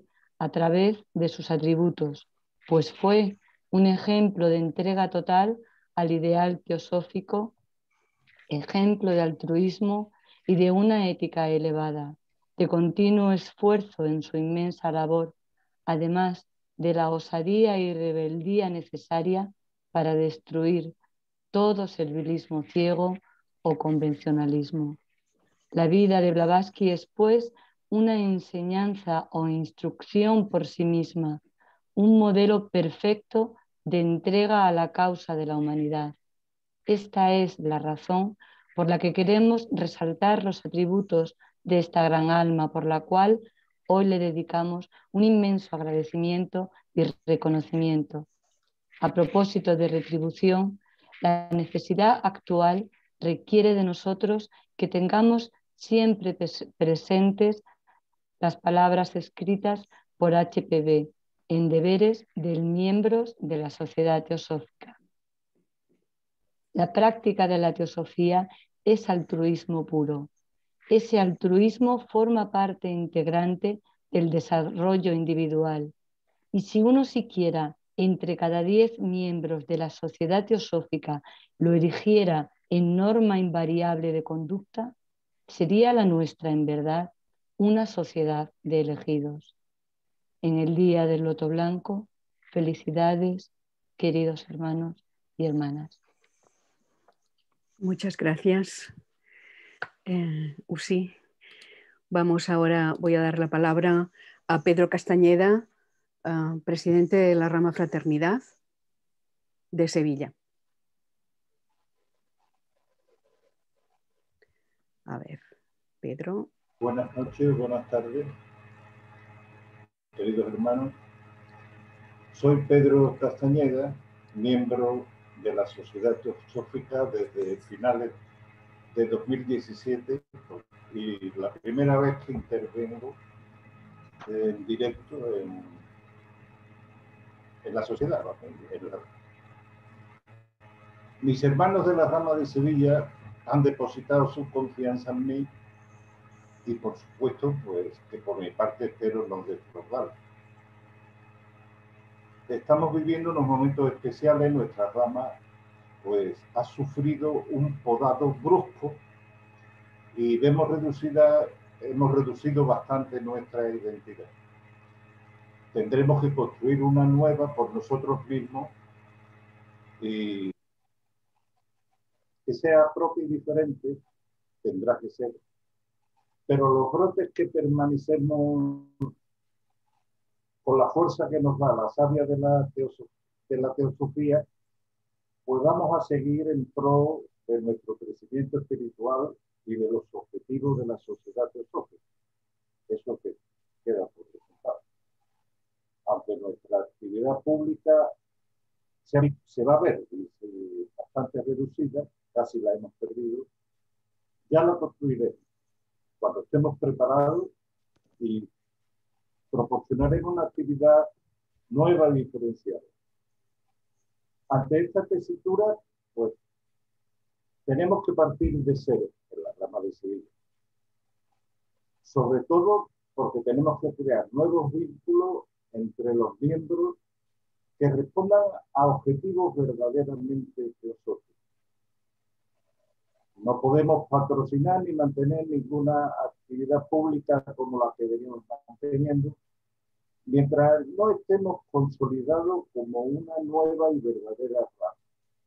a través de sus atributos, pues fue un ejemplo de entrega total al ideal teosófico, ejemplo de altruismo y de una ética elevada, de continuo esfuerzo en su inmensa labor, además de la osadía y rebeldía necesaria para destruir todo servilismo ciego o convencionalismo. La vida de Blavatsky es, pues, una enseñanza o instrucción por sí misma, un modelo perfecto de entrega a la causa de la humanidad. Esta es la razón por la que queremos resaltar los atributos de esta gran alma, por la cual hoy le dedicamos un inmenso agradecimiento y reconocimiento. A propósito de retribución, la necesidad actual requiere de nosotros que tengamos siempre presentes las palabras escritas por HPB en Deberes de miembros de la Sociedad Teosófica. La práctica de la teosofía es altruismo puro. Ese altruismo forma parte integrante del desarrollo individual. Y si uno siquiera entre cada 10 miembros de la Sociedad Teosófica lo erigiera en norma invariable de conducta, sería la nuestra, en verdad, una sociedad de elegidos. En el día del Loto Blanco, felicidades, queridos hermanos y hermanas. Muchas gracias, Usi. Voy a dar la palabra a Pedro Castañeda, presidente de la rama Fraternidad de Sevilla. A ver, Pedro. Buenas noches, buenas tardes, queridos hermanos. Soy Pedro Castañeda, miembro de la Sociedad Teosófica desde finales de 2017 y la primera vez que intervengo en directo en la sociedad. Mis hermanos de la rama de Sevilla han depositado su confianza en mí y por supuesto, pues que por mi parte espero no defraudarlos. Estamos viviendo unos momentos especiales. Nuestra rama pues ha sufrido un podado brusco y hemos reducido bastante nuestra identidad. Tendremos que construir una nueva por nosotros mismos y que sea propia y diferente tendrá que ser. Pero los brotes que permanecemos con la fuerza que nos da la savia de la teosofía, pues vamos a seguir en pro de nuestro crecimiento espiritual y de los objetivos de la sociedad teosófica. Eso que queda por resultado. Aunque nuestra actividad pública se va a ver bastante reducida, casi la hemos perdido, ya la construiremos cuando estemos preparados y proporcionaremos una actividad nueva y diferenciada. Ante esta tesitura, pues tenemos que partir de cero en la rama de Sevilla. Sobre todo porque tenemos que crear nuevos vínculos entre los miembros que respondan a objetivos verdaderamente teosóficos. No podemos patrocinar ni mantener ninguna actividad pública como la que venimos manteniendo mientras no estemos consolidados como una nueva y verdadera rama.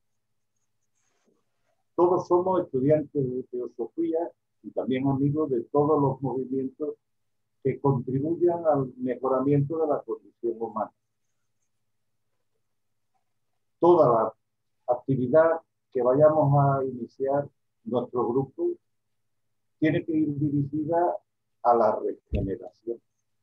Todos somos estudiantes de teosofía y también amigos de todos los movimientos que contribuyan al mejoramiento de la condición humana. Toda la actividad que vayamos a iniciar, nuestro grupo tiene que ir dirigida a la regeneración.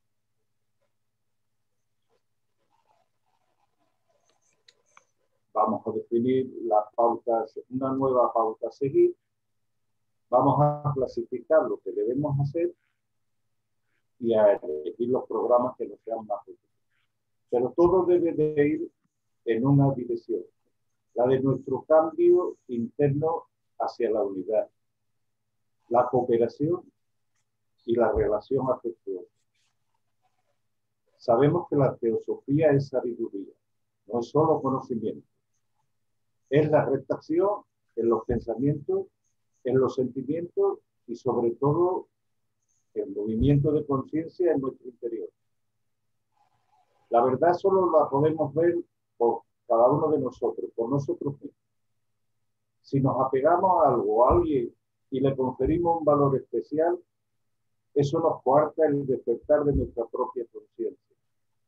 Vamos a definir las pautas, una nueva pauta a seguir. Vamos a clasificar lo que debemos hacer y a elegir los programas que nos sean más útiles. Pero todo debe de ir en una dirección, la de nuestro cambio interno hacia la unidad, la cooperación y la relación afectuosa. Sabemos que la teosofía es sabiduría, no es solo conocimiento. Es la rectación en los pensamientos, en los sentimientos y sobre todo el movimiento de conciencia en nuestro interior. La verdad solo la podemos ver por cada uno de nosotros, por nosotros mismos. Si nos apegamos a algo o a alguien y le conferimos un valor especial, eso nos coarta el despertar de nuestra propia conciencia.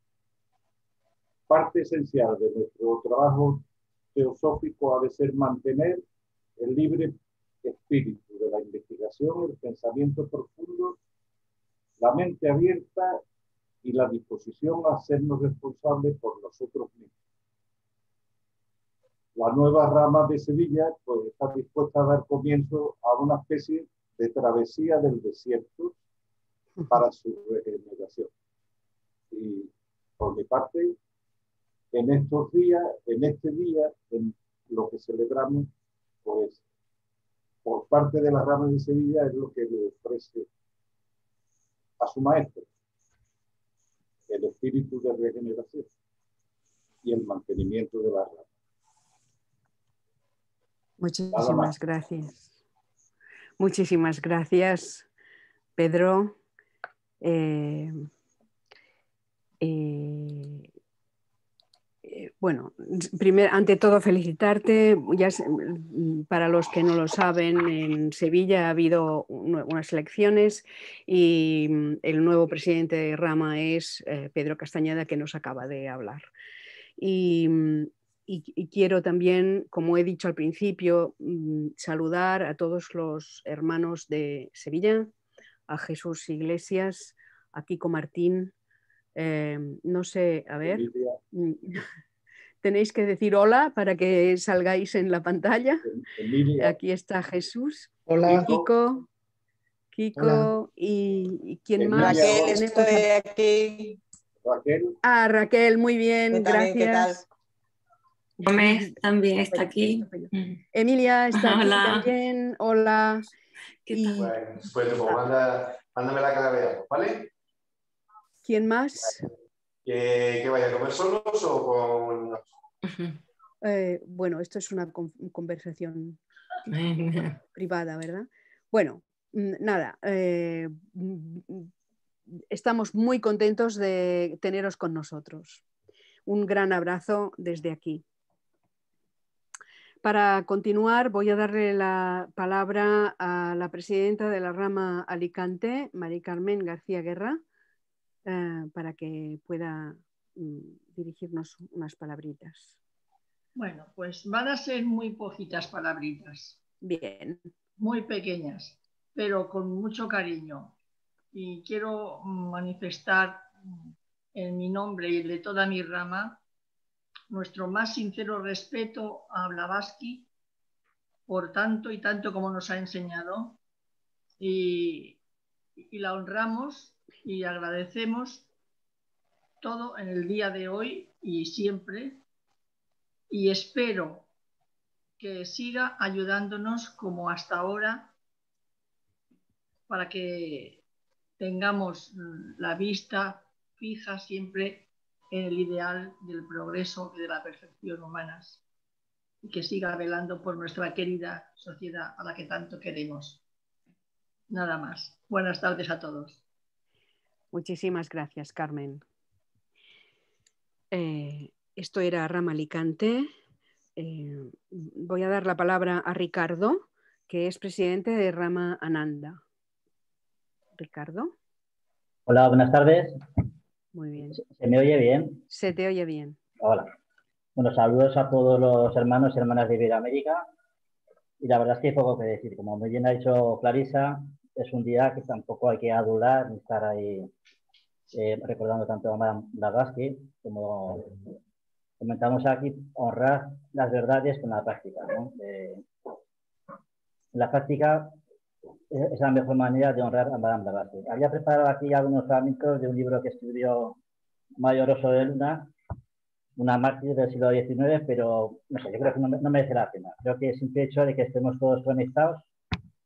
Parte esencial de nuestro trabajo teosófico ha de ser mantener el libre espíritu de la investigación, el pensamiento profundo, la mente abierta y la disposición a hacernos responsables por nosotros mismos. La nueva rama de Sevilla pues, está dispuesta a dar comienzo a una especie de travesía del desierto para su regeneración. Y por mi parte, en estos días, en este día, en lo que celebramos, pues por parte de la rama de Sevilla es lo que le ofrece a su maestro, el espíritu de regeneración y el mantenimiento de la rama. Muchísimas gracias. Muchísimas gracias, Pedro. Bueno, ante todo felicitarte. Ya para los que no lo saben, en Sevilla ha habido unas elecciones y el nuevo presidente de Rama es Pedro Castañeda, que nos acaba de hablar. Y quiero también, como he dicho al principio, saludar a todos los hermanos de Sevilla, a Jesús Iglesias, a Kiko Martín, no sé, a ver, tenéis que decir hola para que salgáis en la pantalla. Emilia. Aquí está Jesús, Hola. Kiko Hola. y ¿quién Emilia, más? Raquel, estoy aquí. Raquel. Ah, Raquel, muy bien, También, gracias. ¿qué tal? Gómez también está aquí. Emilia está aquí Hola. también, hola. Bueno, pues mándame la cara, veamos, ¿vale? ¿Quién más? ¿Que vaya a comer solos o con...? Bueno, esto es una conversación privada, ¿verdad? Bueno, nada, estamos muy contentos de teneros con nosotros. Un gran abrazo desde aquí. Para continuar, voy a darle la palabra a la presidenta de la rama Alicante, Mari Carmen García Guerra, para que pueda dirigirnos unas palabritas. Bueno, pues van a ser muy poquitas palabritas. Bien. Muy pequeñas, pero con mucho cariño. Y quiero manifestar en mi nombre y el de toda mi rama nuestro más sincero respeto a Blavatsky por tanto y tanto como nos ha enseñado, y la honramos y agradecemos todo en el día de hoy y siempre, y espero que siga ayudándonos como hasta ahora para que tengamos la vista fija siempre en el ideal del progreso y de la perfección humanas, y que siga velando por nuestra querida sociedad a la que tanto queremos. Nada más. Buenas tardes a todos. Muchísimas gracias, Carmen. Esto era Rama Alicante. Voy a dar la palabra a Ricardo, que es presidente de Rama Ananda. Ricardo. Hola, buenas tardes. Muy bien. ¿Se me oye bien? Se te oye bien. Hola. Bueno, saludos a todos los hermanos y hermanas de Iberoamérica. Y la verdad es que hay poco que decir. Como muy bien ha dicho Clarisa, es un día que tampoco hay que adular ni estar ahí recordando tanto a Madame Blavatsky, como comentamos aquí, honrar las verdades con la práctica, ¿no? La práctica es la mejor manera de honrar a Madame Blavatsky. Había preparado aquí algunos fragmentos de un libro que escribió María Oroso de Luna, una mártir del siglo XIX, pero no sé, yo creo que no merece la pena. Creo que es simple hecho de que estemos todos conectados,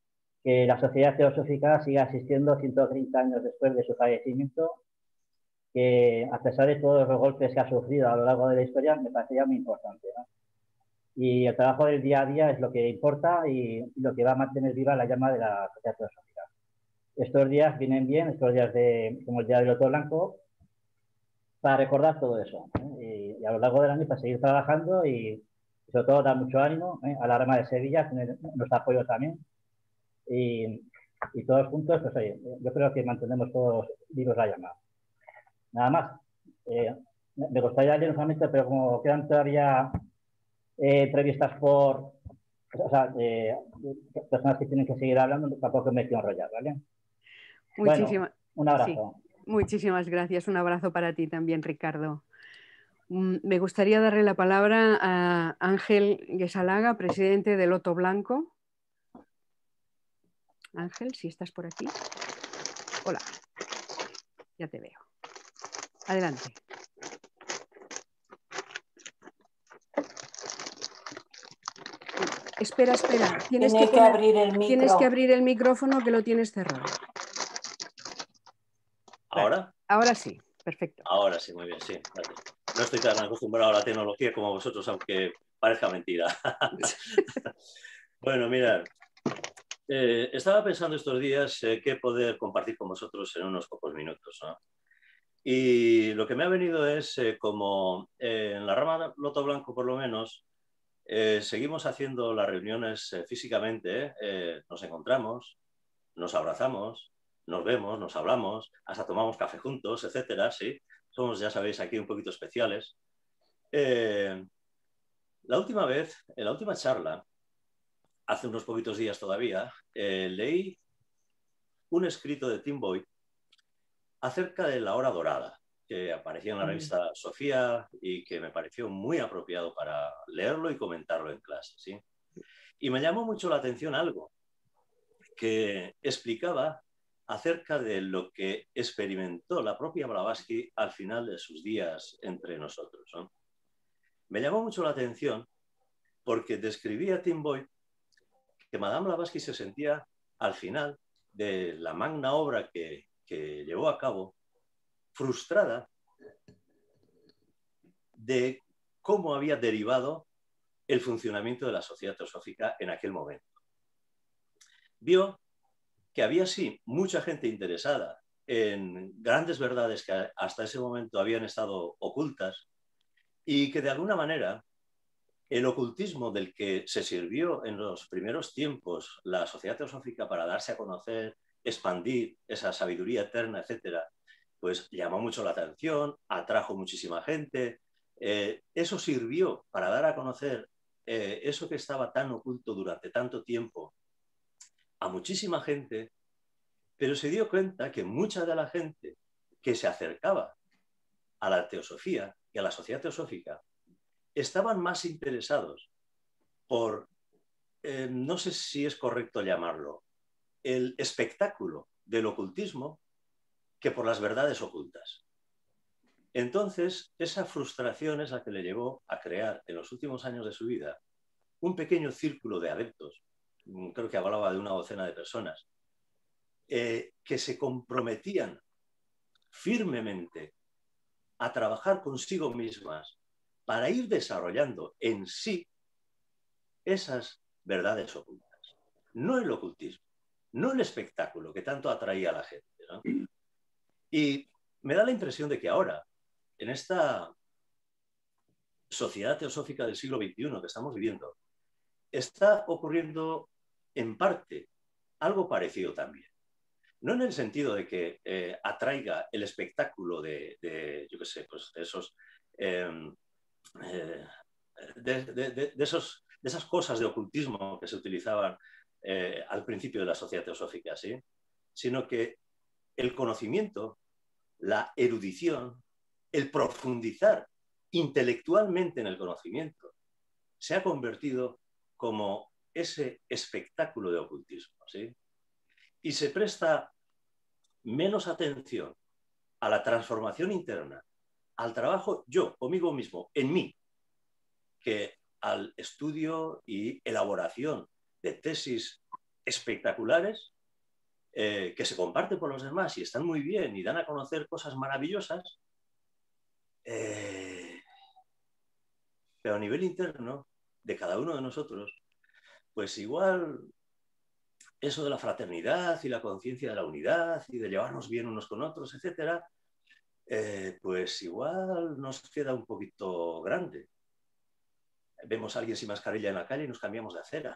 que la sociedad teosófica siga existiendo 130 años después de su fallecimiento que a pesar de todos los golpes que ha sufrido a lo largo de la historia, me parecía muy importante, ¿no? Y el trabajo del día a día es lo que importa y lo que va a mantener viva la llama de la sociedad teosófica. Estos días vienen bien, estos días como el Día del Loto Blanco, para recordar todo eso, ¿eh? Y a lo largo del año para seguir trabajando y sobre todo dar mucho ánimo, ¿eh? A la Rama de Sevilla, tener nuestro apoyo también. Y todos juntos, pues oye, yo creo que mantenemos todos vivos la llama. Nada más. Me gustaría leer solamente, pero como quedan todavía entrevistas por... O sea, personas que tienen que seguir hablando, tampoco me quiero enrollar, ¿vale? Bueno, un abrazo. Sí, muchísimas gracias. Un abrazo para ti también, Ricardo. Me gustaría darle la palabra a Ángel Guesalaga, presidente de Loto Blanco. Ángel, si estás por aquí. Hola, ya te veo. Adelante. Espera. Tienes que abrir el micro. Tienes que abrir el micrófono, que lo tienes cerrado. ¿Ahora? Ahora sí, perfecto. Ahora sí, muy bien, sí. Gracias. No estoy tan acostumbrado a la tecnología como vosotros, aunque parezca mentira. Bueno, mirad. Estaba pensando estos días qué poder compartir con vosotros en unos pocos minutos, ¿no? Y lo que me ha venido es como en la Rama Loto Blanco, por lo menos, seguimos haciendo las reuniones físicamente, nos encontramos, nos abrazamos, nos vemos, nos hablamos, hasta tomamos café juntos, etcétera, sí. Somos, ya sabéis, aquí un poquito especiales. La última vez, en la última charla, hace unos poquitos días todavía, leí un escrito de Tim Boyd acerca de la hora dorada, que aparecía en la revista Sofía y que me pareció muy apropiado para leerlo y comentarlo en clase, ¿sí? Y me llamó mucho la atención algo que explicaba acerca de lo que experimentó la propia Blavatsky al final de sus días entre nosotros, ¿no? Me llamó mucho la atención porque describía Tim Boyd que Madame Blavatsky se sentía al final de la magna obra que llevó a cabo frustrada de cómo había derivado el funcionamiento de la sociedad teosófica en aquel momento. Vio que había sí mucha gente interesada en grandes verdades que hasta ese momento habían estado ocultas y que de alguna manera el ocultismo del que se sirvió en los primeros tiempos la sociedad teosófica para darse a conocer, expandir esa sabiduría eterna, etcétera, pues llamó mucho la atención, atrajo muchísima gente. Eso sirvió para dar a conocer eso que estaba tan oculto durante tanto tiempo a muchísima gente, pero se dio cuenta que mucha de la gente que se acercaba a la teosofía y a la sociedad teosófica estaban más interesados por, no sé si es correcto llamarlo, el espectáculo del ocultismo que por las verdades ocultas. Entonces, esa frustración es la que le llevó a crear en los últimos años de su vida un pequeño círculo de adeptos, creo que hablaba de una docena de personas, que se comprometían firmemente a trabajar consigo mismas para ir desarrollando en sí esas verdades ocultas. No el ocultismo, no el espectáculo que tanto atraía a la gente, ¿no? Y me da la impresión de que ahora, en esta sociedad teosófica del siglo XXI que estamos viviendo, está ocurriendo en parte algo parecido también. No en el sentido de que atraiga el espectáculo de yo qué sé, pues de esos... de esas cosas de ocultismo que se utilizaban al principio de la sociedad teosófica, ¿sí? Sino que el conocimiento, la erudición, el profundizar intelectualmente en el conocimiento, se ha convertido como ese espectáculo de ocultismo, ¿sí? Y se presta menos atención a la transformación interna, al trabajo yo, conmigo mismo, en mí, que al estudio y elaboración de tesis espectaculares que se comparten por los demás y están muy bien y dan a conocer cosas maravillosas, pero a nivel interno de cada uno de nosotros, pues igual eso de la fraternidad y la conciencia de la unidad y de llevarnos bien unos con otros, etcétera, pues igual nos queda un poquito grande. Vemos a alguien sin mascarilla en la calle y nos cambiamos de acera.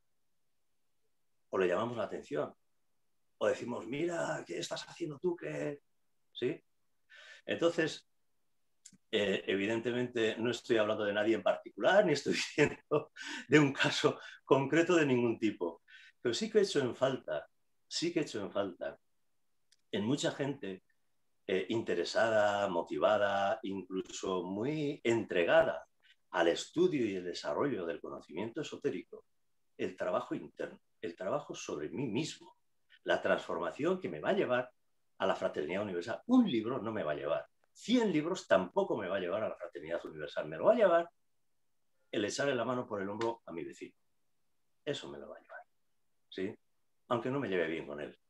O le llamamos la atención. O decimos, mira, ¿qué estás haciendo tú? ¿Sí? Entonces, evidentemente no estoy hablando de nadie en particular, ni estoy diciendo de un caso concreto de ningún tipo. Pero sí que he hecho en falta en mucha gente interesada, motivada, incluso muy entregada al estudio y el desarrollo del conocimiento esotérico, el trabajo interno, el trabajo sobre mí mismo, la transformación que me va a llevar a la fraternidad universal. Un libro no me va a llevar, 100 libros tampoco me va a llevar a la fraternidad universal, me lo va a llevar el echarle la mano por el hombro a mi vecino. Eso me lo va a llevar, ¿sí? Aunque no me lleve bien con él.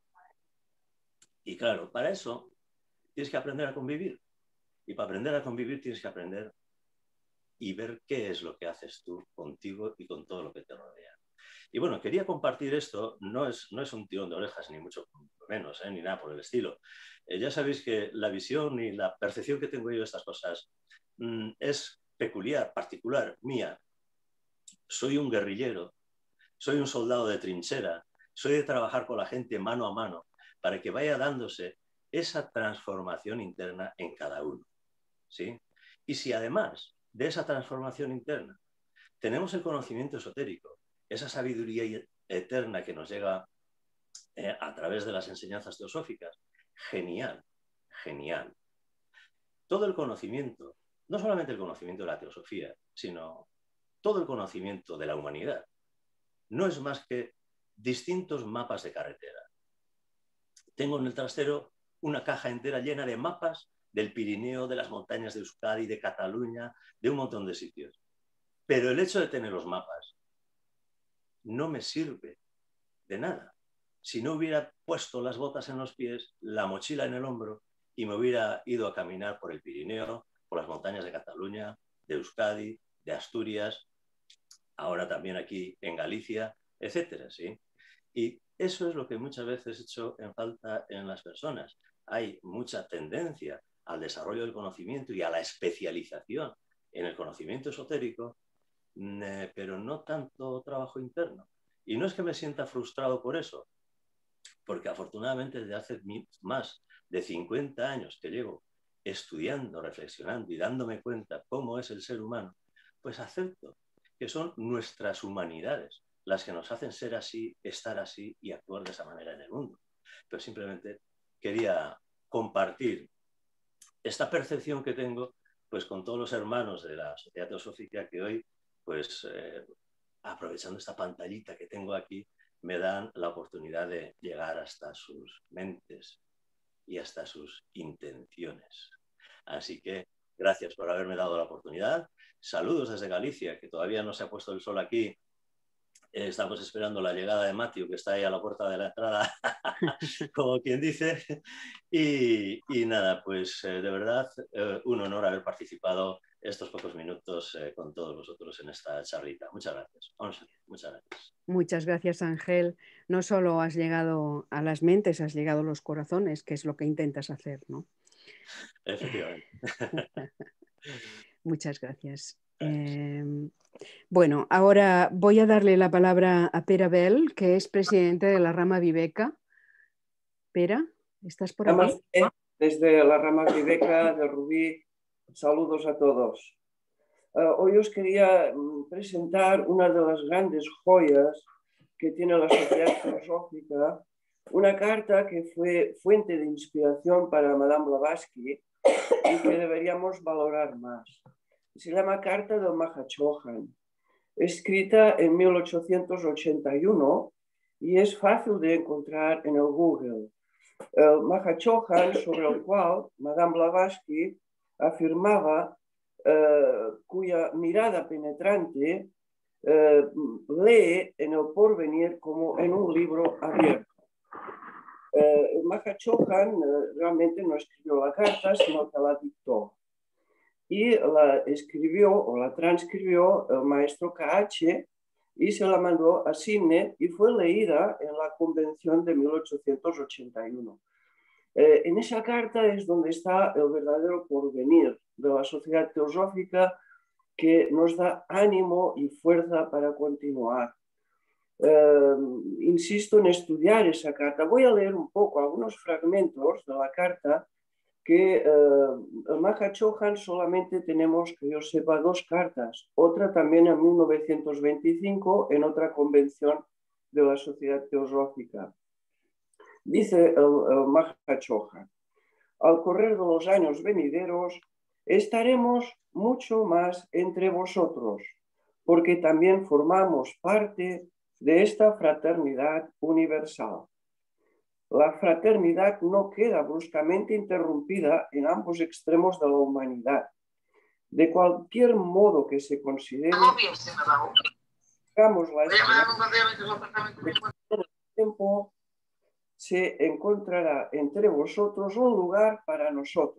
Y claro, para eso tienes que aprender a convivir. Y para aprender a convivir tienes que aprender y ver qué es lo que haces tú contigo y con todo lo que te rodea. Y bueno, quería compartir esto, no es un tirón de orejas, ni mucho menos, ni nada por el estilo. Ya sabéis que la visión y la percepción que tengo yo de estas cosas es peculiar, particular, mía. Soy un guerrillero, soy un soldado de trinchera, soy de trabajar con la gente mano a mano para que vaya dándose esa transformación interna en cada uno, ¿sí? Y si además de esa transformación interna tenemos el conocimiento esotérico, esa sabiduría eterna que nos llega a través de las enseñanzas teosóficas, genial, genial. Todo el conocimiento, no solamente el conocimiento de la teosofía, sino todo el conocimiento de la humanidad, no es más que distintos mapas de carretera. Tengo en el trastero una caja entera llena de mapas del Pirineo, de las montañas de Euskadi, de Cataluña, de un montón de sitios. Pero el hecho de tener los mapas no me sirve de nada. Si no hubiera puesto las botas en los pies, la mochila en el hombro y me hubiera ido a caminar por el Pirineo, por las montañas de Cataluña, de Euskadi, de Asturias, ahora también aquí en Galicia, etcétera, ¿sí? Y eso es lo que muchas veces he hecho en falta en las personas. Hay mucha tendencia al desarrollo del conocimiento y a la especialización en el conocimiento esotérico, pero no tanto trabajo interno. Y no es que me sienta frustrado por eso, porque afortunadamente desde hace más de 50 años que llevo estudiando, reflexionando y dándome cuenta cómo es el ser humano, pues acepto que son nuestras humanidades las que nos hacen ser así, estar así y actuar de esa manera en el mundo. Pero simplemente quería compartir esta percepción que tengo pues con todos los hermanos de la Sociedad Teosófica que hoy, pues aprovechando esta pantallita que tengo aquí, me dan la oportunidad de llegar hasta sus mentes y hasta sus intenciones. Así que gracias por haberme dado la oportunidad. Saludos desde Galicia, que todavía no se ha puesto el sol aquí. Estamos esperando la llegada de Matthew, que está ahí a la puerta de la entrada, como quien dice. Y nada, pues de verdad, un honor haber participado estos pocos minutos con todos vosotros en esta charlita. Muchas gracias. Muchas gracias. Muchas gracias, Ángel. No solo has llegado a las mentes, has llegado a los corazones, que es lo que intentas hacer, ¿no? Efectivamente. Muchas gracias. Bueno, ahora voy a darle la palabra a Pere Bell, que es presidente de la rama Viveca. Pere, ¿estás por aquí? Desde la rama Viveca de Rubí, saludos a todos. Hoy os quería presentar una de las grandes joyas que tiene la Sociedad Teosófica, una carta que fue fuente de inspiración para Madame Blavatsky y que deberíamos valorar más. Se llama Carta del Mahachohan, escrita en 1881 y es fácil de encontrar en el Google. El Mahachohan, sobre el cual Madame Blavatsky afirmaba cuya mirada penetrante lee en el porvenir como en un libro abierto. Maha Chohan realmente no escribió la carta, sino que la dictó. Y la escribió o la transcribió el maestro KH y se la mandó a Sydney y fue leída en la convención de 1881. En esa carta es donde está el verdadero porvenir de la sociedad teosófica, que nos da ánimo y fuerza para continuar. Insisto en estudiar esa carta. Voy a leer un poco algunos fragmentos de la carta que el Maha Chohan solamente tenemos, que yo sepa, 2 cartas. Otra también en 1925 en otra convención de la Sociedad Teosófica. Dice el Maha Chohan: al correr de los años venideros estaremos mucho más entre vosotros, porque también formamos parte de esta fraternidad universal. La fraternidad no queda bruscamente interrumpida en ambos extremos de la humanidad. De cualquier modo que se considere, digamos, la esperanza, tiempo se encontrará entre vosotros un lugar para nosotros.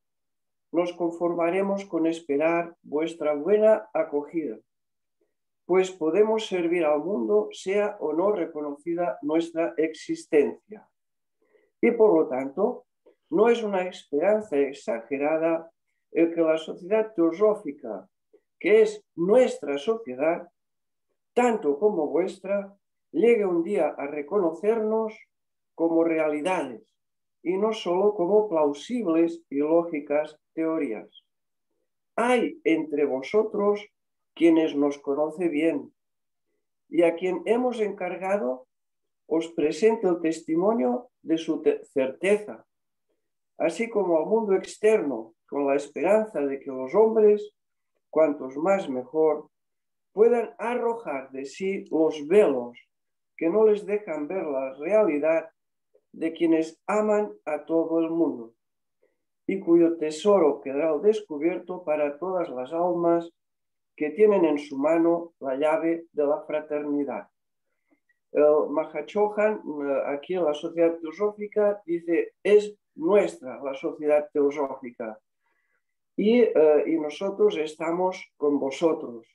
Nos conformaremos con esperar vuestra buena acogida, pues podemos servir al mundo, sea o no reconocida nuestra existencia. Y por lo tanto, no es una esperanza exagerada el que la sociedad teosófica, que es nuestra sociedad, tanto como vuestra, llegue un día a reconocernos como realidades y no solo como plausibles y lógicas teorías. Hay entre vosotros quienes nos conoce bien y a quien hemos encargado os presente el testimonio de su certeza, así como al mundo externo, con la esperanza de que los hombres, cuantos más mejor, puedan arrojar de sí los velos que no les dejan ver la realidad de quienes aman a todo el mundo y cuyo tesoro quedará al descubierto para todas las almas que tienen en su mano la llave de la fraternidad. El Maha Chohan, aquí en la Sociedad Teosófica, dice: es nuestra la Sociedad Teosófica y nosotros estamos con vosotros.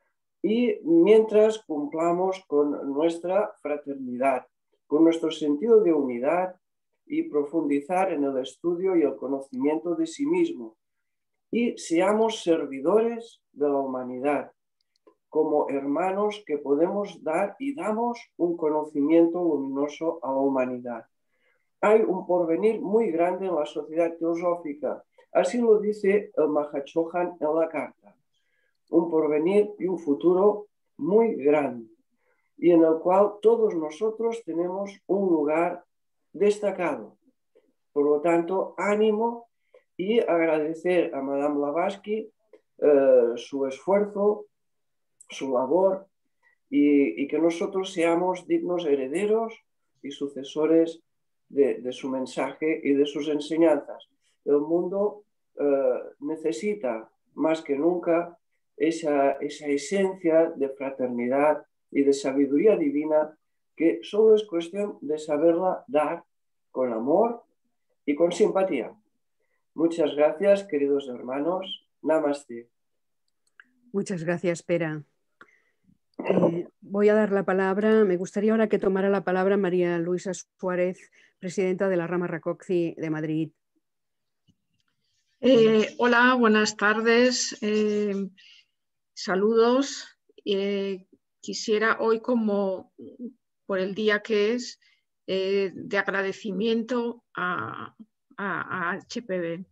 Y mientras cumplamos con nuestra fraternidad, con nuestro sentido de unidad y profundizar en el estudio y el conocimiento de sí mismo, y seamos servidores de la humanidad, como hermanos que podemos dar y damos un conocimiento luminoso a la humanidad. Hay un porvenir muy grande en la sociedad teosófica, así lo dice el Maha Chohan en la carta. Un porvenir y un futuro muy grande, y en el cual todos nosotros tenemos un lugar destacado. Por lo tanto, ánimo y agradecer a Madame Blavatsky su esfuerzo, su labor, y que nosotros seamos dignos herederos y sucesores de su mensaje y de sus enseñanzas. El mundo necesita más que nunca esa esencia de fraternidad y de sabiduría divina, que solo es cuestión de saberla dar con amor y con simpatía. Muchas gracias, queridos hermanos. Namaste. Muchas gracias, Pera. Voy a dar la palabra, me gustaría ahora que tomara la palabra María Luisa Suárez, presidenta de la rama Racoxi de Madrid. Hola, buenas tardes. Saludos. Quisiera hoy, como por el día que es, de agradecimiento a HPB.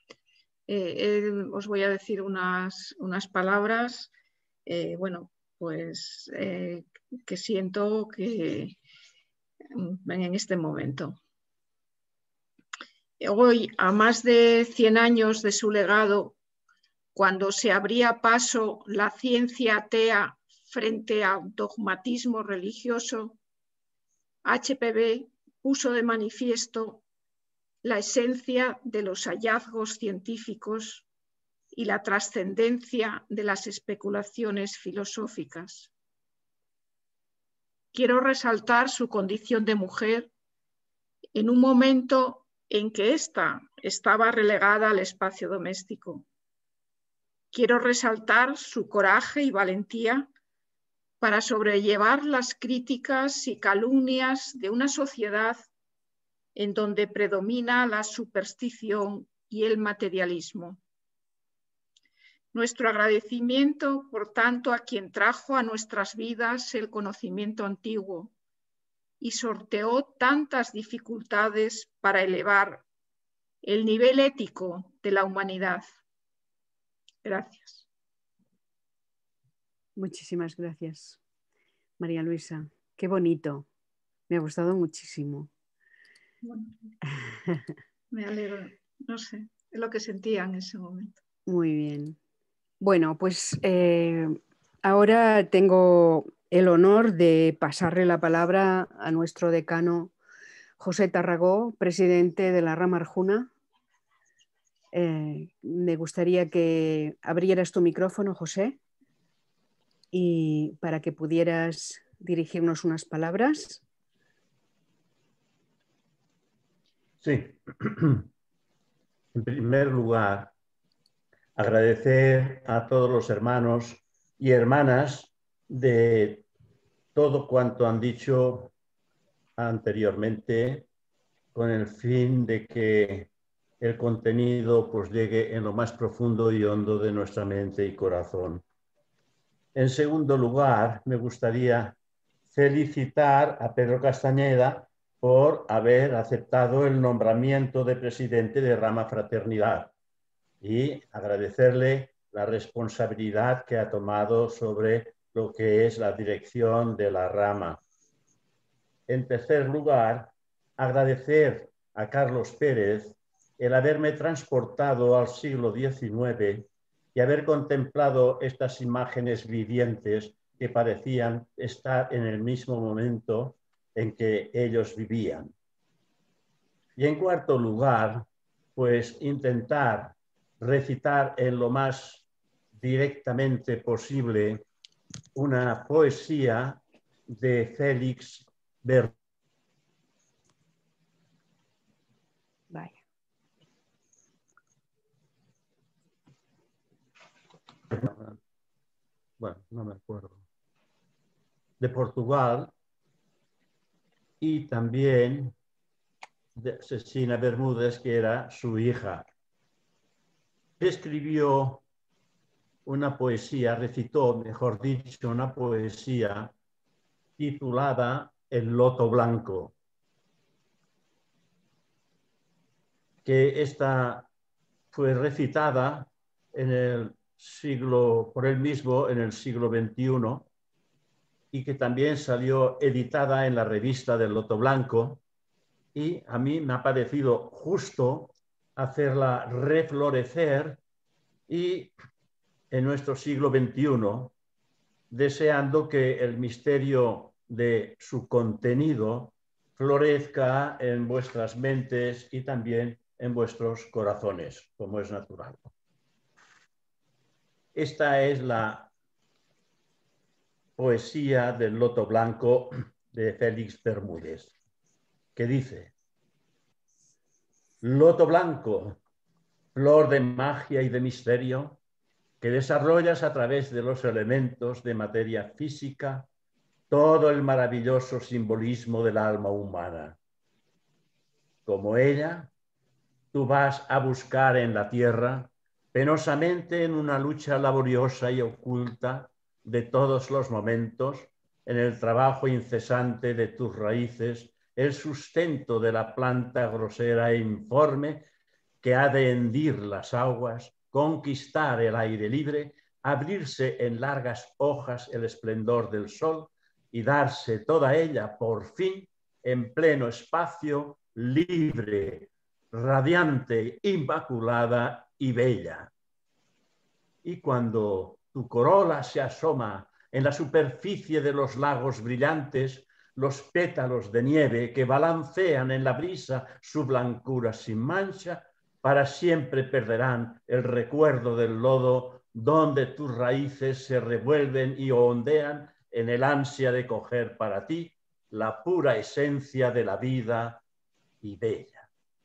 Os voy a decir unas palabras, bueno, pues que siento que en este momento. Hoy, a más de 100 años de su legado, cuando se abría paso la ciencia atea frente al dogmatismo religioso, HPB puso de manifiesto la esencia de los hallazgos científicos y la trascendencia de las especulaciones filosóficas. Quiero resaltar su condición de mujer en un momento en que ésta estaba relegada al espacio doméstico. Quiero resaltar su coraje y valentía para sobrellevar las críticas y calumnias de una sociedad en donde predomina la superstición y el materialismo. Nuestro agradecimiento, por tanto, a quien trajo a nuestras vidas el conocimiento antiguo y sorteó tantas dificultades para elevar el nivel ético de la humanidad. Gracias. Muchísimas gracias, María Luisa. Qué bonito. Me ha gustado muchísimo. Bueno, me alegro. No sé, es lo que sentía en ese momento. Muy bien. Bueno, pues ahora tengo el honor de pasarle la palabra a nuestro decano José Tarragó, presidente de la rama Arjuna. Me gustaría que abrieras tu micrófono, José, y para que pudieras dirigirnos unas palabras. Sí. En primer lugar, agradecer a todos los hermanos y hermanas de todo cuanto han dicho anteriormente, con el fin de que el contenido pues llegue en lo más profundo y hondo de nuestra mente y corazón. En segundo lugar, me gustaría felicitar a Pedro Castañeda por haber aceptado el nombramiento de presidente de Rama Fraternidad y agradecerle la responsabilidad que ha tomado sobre lo que es la dirección de la rama. En tercer lugar, agradecer a Carlos Pérez el haberme transportado al siglo XIX y haber contemplado estas imágenes vivientes que parecían estar en el mismo momento en que ellos vivían. Y en cuarto lugar, pues intentar recitar en lo más directamente posible una poesía de Félix Bermúdez. Vaya. Bueno, no me acuerdo. De Portugal y también de Cecina Bermúdez, que era su hija. Escribió una poesía, recitó, mejor dicho, una poesía titulada El loto blanco, que esta fue recitada en el siglo, por él mismo en el siglo XXI y que también salió editada en la revista del Loto Blanco, y a mí me ha parecido justo hacerla reflorecer y en nuestro siglo XXI, deseando que el misterio de su contenido florezca en vuestras mentes y también en vuestros corazones, como es natural. Esta es la poesía del Loto Blanco de Félix Bermúdez, que dice: Loto blanco, flor de magia y de misterio, que desarrollas a través de los elementos de materia física todo el maravilloso simbolismo del alma humana. Como ella, tú vas a buscar en la tierra, penosamente en una lucha laboriosa y oculta de todos los momentos, en el trabajo incesante de tus raíces, el sustento de la planta grosera e informe que ha de hendir las aguas, conquistar el aire libre, abrirse en largas hojas el esplendor del sol y darse toda ella, por fin, en pleno espacio, libre, radiante, inmaculada y bella. Y cuando tu corola se asoma en la superficie de los lagos brillantes, los pétalos de nieve que balancean en la brisa su blancura sin mancha, para siempre perderán el recuerdo del lodo donde tus raíces se revuelven y ondean en el ansia de coger para ti la pura esencia de la vida y bella.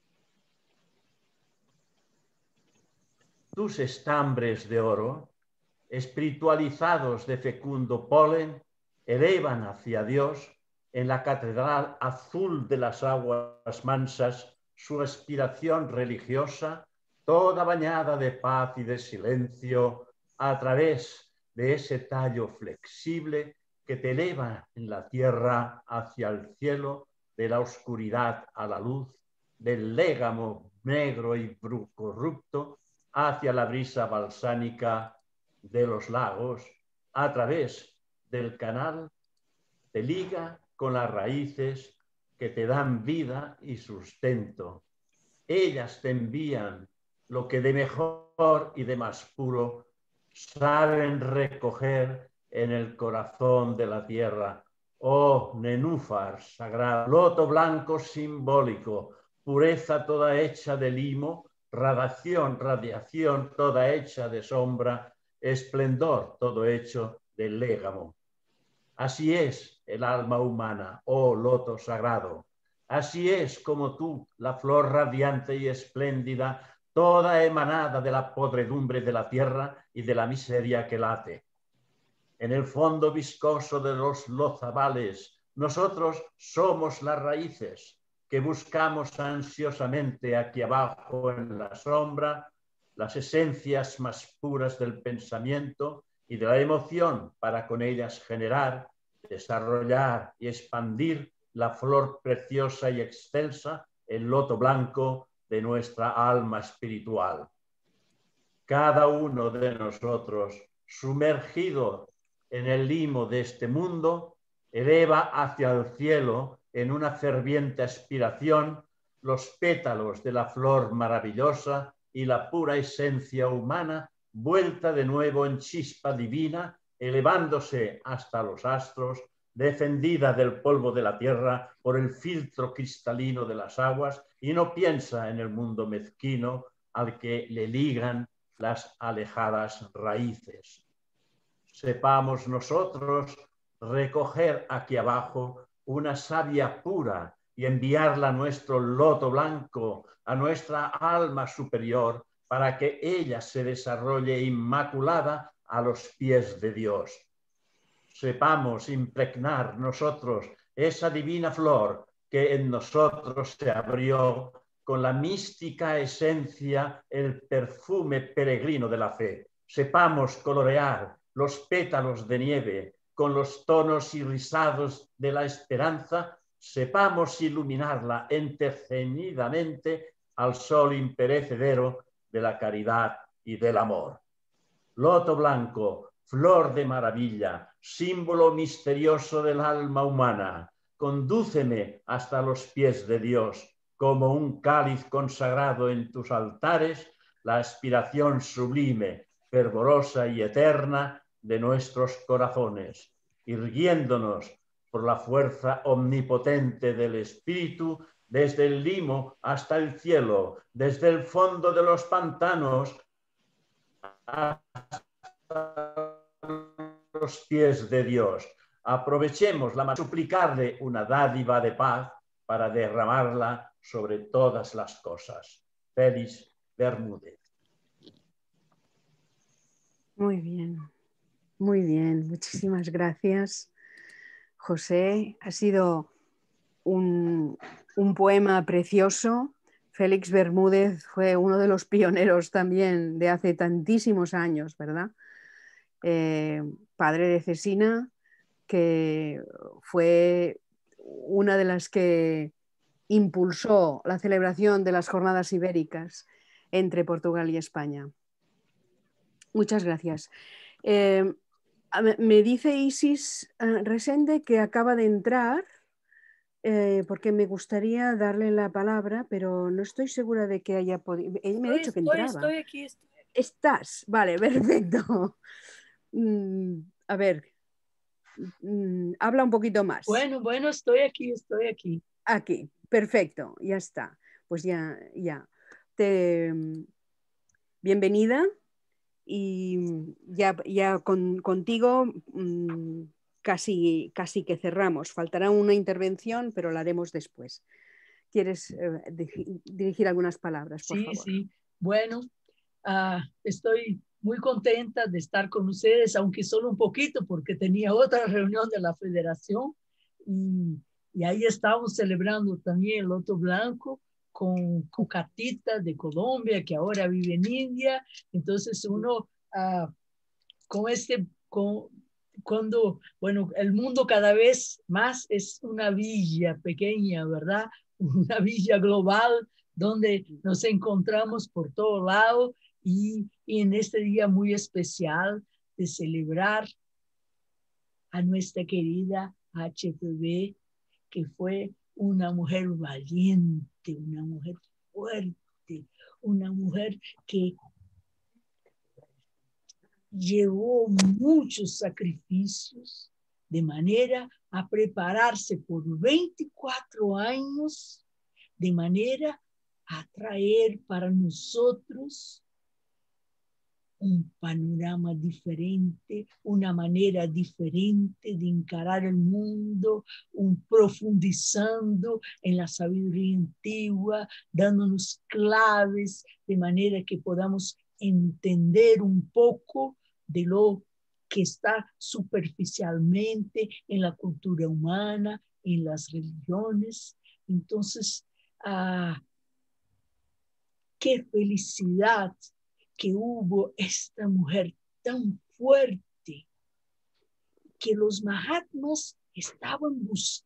Tus estambres de oro, espiritualizados de fecundo polen, elevan hacia Dios en la catedral azul de las aguas mansas su aspiración religiosa, toda bañada de paz y de silencio, a través de ese tallo flexible que te eleva en la tierra hacia el cielo, de la oscuridad a la luz, del légamo negro y corrupto hacia la brisa balsánica de los lagos, a través del canal, te liga con las raíces que te dan vida y sustento. Ellas te envían lo que de mejor y de más puro saben recoger en el corazón de la tierra. Oh, nenúfar sagrado, loto blanco simbólico, pureza toda hecha de limo, radiación toda hecha de sombra, esplendor todo hecho de légamo. Así es el alma humana, oh loto sagrado. Así es como tú, la flor radiante y espléndida, toda emanada de la podredumbre de la tierra y de la miseria que late. En el fondo viscoso de los lozabales, nosotros somos las raíces que buscamos ansiosamente aquí abajo en la sombra, las esencias más puras del pensamiento y de la emoción para con ellas generar, desarrollar y expandir la flor preciosa y excelsa, el loto blanco de nuestra alma espiritual. Cada uno de nosotros, sumergido en el limo de este mundo, eleva hacia el cielo en una ferviente aspiración los pétalos de la flor maravillosa y la pura esencia humana, vuelta de nuevo en chispa divina, elevándose hasta los astros, defendida del polvo de la tierra por el filtro cristalino de las aguas, y no piensa en el mundo mezquino al que le ligan las alejadas raíces. Sepamos nosotros recoger aquí abajo una savia pura y enviarla a nuestro loto blanco, a nuestra alma superior, para que ella se desarrolle inmaculada a los pies de Dios. Sepamos impregnar nosotros esa divina flor que en nosotros se abrió con la mística esencia, el perfume peregrino de la fe. Sepamos colorear los pétalos de nieve con los tonos irisados de la esperanza, sepamos iluminarla entretenidamente al sol imperecedero de la caridad y del amor. Loto blanco, flor de maravilla, símbolo misterioso del alma humana, condúceme hasta los pies de Dios, como un cáliz consagrado en tus altares, la aspiración sublime, fervorosa y eterna de nuestros corazones, irguiéndonos por la fuerza omnipotente del Espíritu, desde el limo hasta el cielo, desde el fondo de los pantanos hasta los pies de Dios. Aprovechemos suplicarle una dádiva de paz para derramarla sobre todas las cosas. Félix Bermúdez. Muy bien, muchísimas gracias, José. Ha sido un poema precioso. Félix Bermúdez fue uno de los pioneros también de hace tantísimos años, ¿verdad? Padre de Cesina, que fue una de las que impulsó la celebración de las jornadas ibéricas entre Portugal y España. Muchas gracias. Me dice Isis Resende que acaba de entrar, porque me gustaría darle la palabra, pero no estoy segura de que haya podido. Ella me ha dicho que entraba. Estoy aquí. Estás, vale, perfecto. A ver, habla un poquito más. Bueno, estoy aquí. Aquí, perfecto, ya está. Pues ya. Bienvenida. Y ya contigo casi que cerramos. Faltará una intervención, pero la haremos después. quieres dirigir algunas palabras, por favor. Sí. Bueno, estoy muy contenta de estar con ustedes, aunque solo un poquito, porque tenía otra reunión de la federación y ahí estamos celebrando también el Loto Blanco con Catita de Colombia, que ahora vive en India. Entonces uno, cuando, bueno, el mundo cada vez más es una villa pequeña, ¿verdad? Una villa global donde nos encontramos por todo lado y en este día muy especial de celebrar a nuestra querida HPV, que fue una mujer valiente, una mujer fuerte, una mujer que llevó muchos sacrificios de manera a prepararse por 24 años, de manera a traer para nosotros un panorama diferente, una manera diferente de encarar el mundo, profundizando en la sabiduría antigua, dándonos claves de manera que podamos entender un poco de lo que está superficialmente en la cultura humana, en las religiones. Entonces, qué felicidad que hubo esta mujer tan fuerte, que los Mahatmas estaban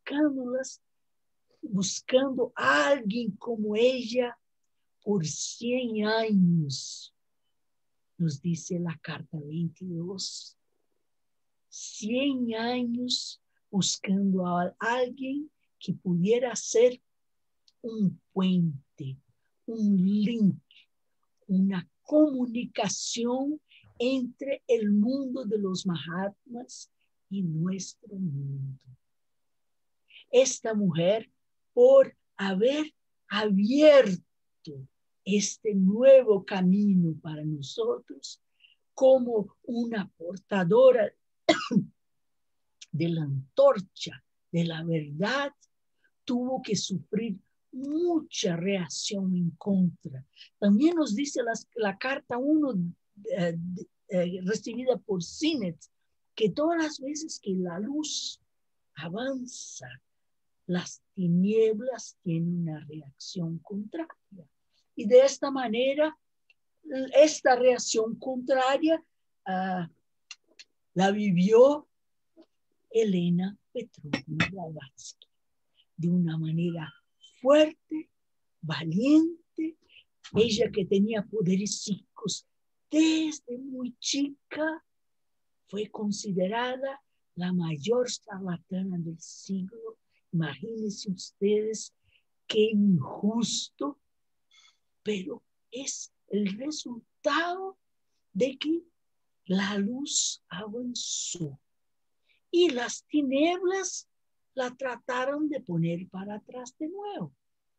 buscando a alguien como ella por 100 años. Nos dice la carta 22. 100 años buscando a alguien que pudiera ser un puente, un link, una comunicación entre el mundo de los Mahatmas y nuestro mundo. Esta mujer, por haber abierto este nuevo camino para nosotros, como una portadora de la antorcha de la verdad, tuvo que sufrir mucha reacción en contra. También nos dice la carta 1 recibida por Sinet, que todas las veces que la luz avanza, las tinieblas tienen una reacción contraria. Y de esta manera, esta reacción contraria la vivió Elena Petrovna Blavatsky de una manera fuerte, valiente. Ella, que tenía poderes psíquicos desde muy chica, fue considerada la mayor charlatana del siglo. Imagínense ustedes qué injusto, pero es el resultado de que la luz avanzó y las tinieblas la trataron de poner para atrás de nuevo.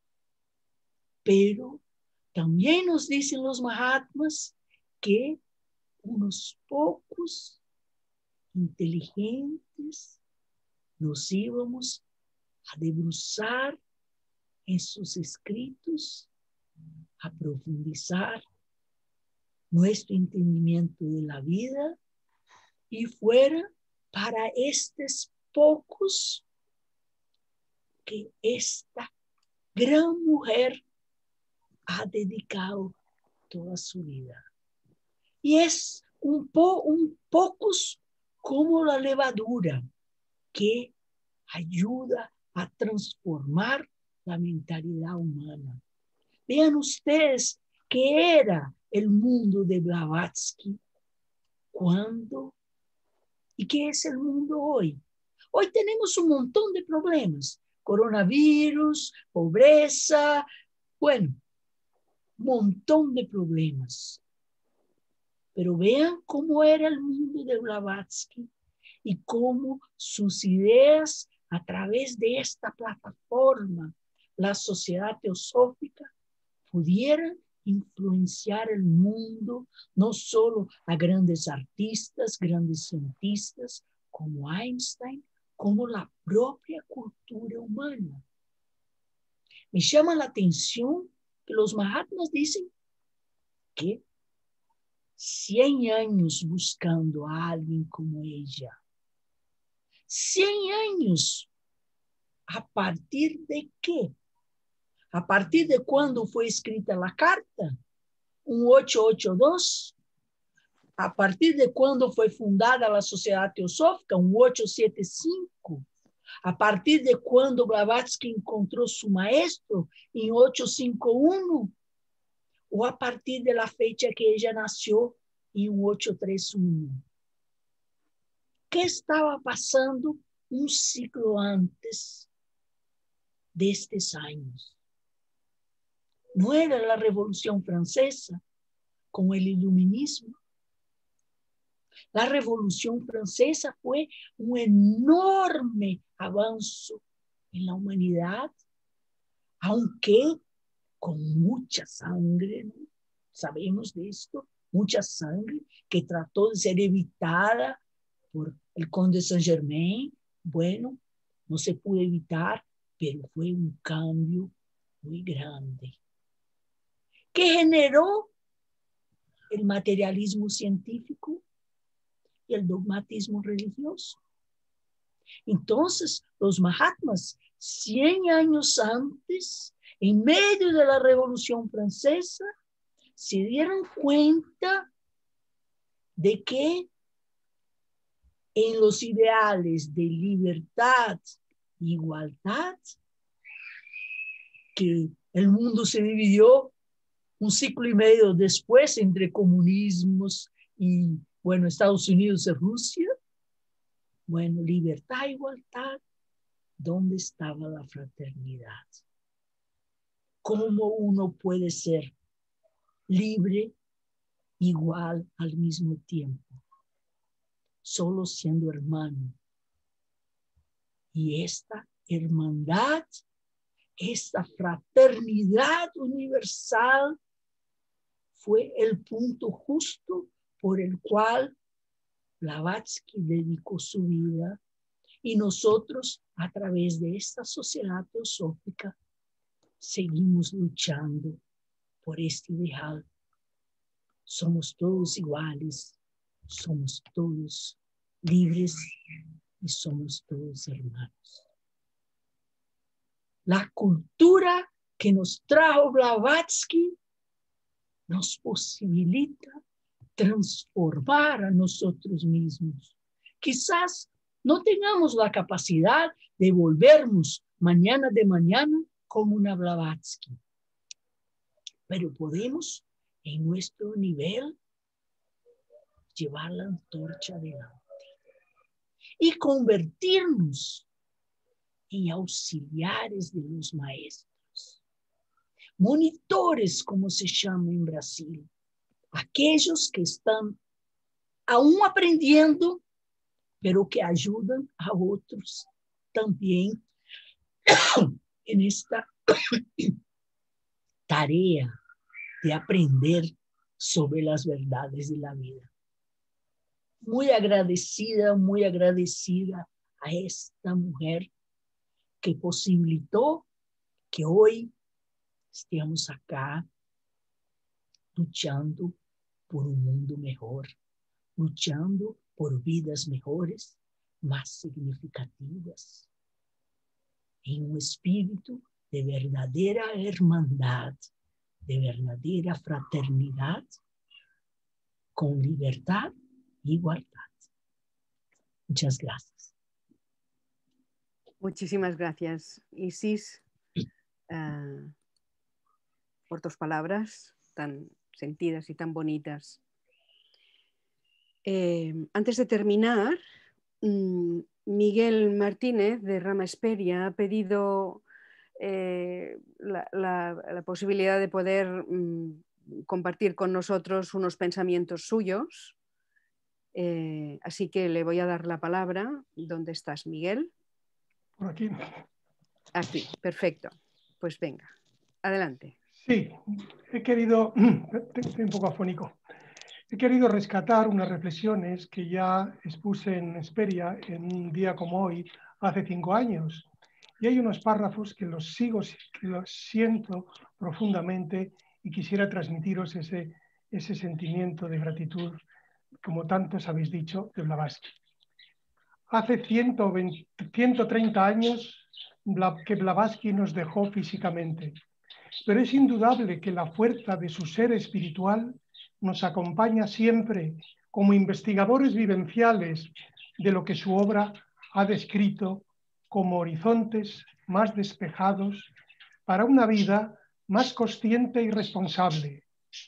Pero también nos dicen los Mahatmas que unos pocos inteligentes nos íbamos a debruçar en sus escritos, a profundizar nuestro entendimiento de la vida, y fuera para estos pocos que esta gran mujer ha dedicado toda su vida. Y es un pocos como la levadura que ayuda a transformar la mentalidad humana. Vean ustedes qué era el mundo de Blavatsky cuando y qué es el mundo hoy. Hoy tenemos un montón de problemas: coronavirus, pobreza, bueno, un montón de problemas. Pero vean cómo era el mundo de Blavatsky y cómo sus ideas, a través de esta plataforma, la Sociedad Teosófica, pudieran influenciar el mundo, no solo a grandes artistas, grandes cientistas como Einstein, como la propia cultura humana. me llama la atención que los Mahatmas dicen que 100 años buscando a alguien como ella. 100 años. ¿A partir de qué? ¿A partir de cuándo fue escrita la carta? ¿Un 882? ¿A partir de cuándo fue fundada la Sociedad Teosófica? ¿Un 875? ¿A partir de cuándo Blavatsky encontró su maestro? ¿En 851? ¿O a partir de la fecha que ella nació en 831? ¿Qué estaba pasando un siglo antes de estos años? No era la Revolución Francesa con el iluminismo. La Revolución Francesa fue un enorme avance en la humanidad, aunque con mucha sangre, ¿no? Sabemos de esto, mucha sangre que trató de ser evitada por el conde Saint-Germain. Bueno, no se pudo evitar, pero fue un cambio muy grande que generó el materialismo científico y el dogmatismo religioso. Entonces, los Mahatmas, 100 años antes, en medio de la Revolución Francesa, se dieron cuenta de que en los ideales de libertad e igualdad, que el mundo se dividió un siglo y medio después entre comunismos y, bueno, Estados Unidos y Rusia. Bueno, libertad e igualdad, ¿dónde estaba la fraternidad? ¿Cómo uno puede ser libre, igual al mismo tiempo? Solo siendo hermano. Y esta hermandad, esta fraternidad universal fue el punto justo por el cual Blavatsky dedicó su vida, y nosotros a través de esta sociedad teosófica seguimos luchando por este ideal. Somos todos iguales, somos todos libres y somos todos hermanos. La cultura que nos trajo Blavatsky nos posibilita transformar a nosotros mismos. Quizás no tengamos la capacidad de volvernos mañana de mañana como una Blavatsky, pero podemos en nuestro nivel llevar la antorcha adelante y convertirnos en auxiliares de los maestros, monitores, como se llama en Brasil, aquellos que están aún aprendiendo, pero que ayudan a otros también en esta tarea de aprender sobre las verdades de la vida. Muy agradecida a esta mujer que posibilitó que hoy estemos acá luchando por un mundo mejor, luchando por vidas mejores, más significativas, en un espíritu de verdadera hermandad, de verdadera fraternidad, con libertad e igualdad. Muchas gracias. Muchísimas gracias, Isis, por tus palabras tan sentidas y tan bonitas. Antes de terminar, Miguel Martínez de Rama Esperia ha pedido la posibilidad de poder compartir con nosotros unos pensamientos suyos. Así que le voy a dar la palabra. ¿Dónde estás, Miguel? Por aquí. Aquí, perfecto. Pues venga, adelante. Sí, he querido, estoy un poco afónico, he querido rescatar unas reflexiones que ya expuse en Esperia en un día como hoy, hace 5 años, Y hay unos párrafos que los siento profundamente y quisiera transmitiros ese sentimiento de gratitud, como tantos habéis dicho, de Blavatsky. Hace 130 años que Blavatsky nos dejó físicamente, pero es indudable que la fuerza de su ser espiritual nos acompaña siempre como investigadores vivenciales de lo que su obra ha descrito como horizontes más despejados para una vida más consciente y responsable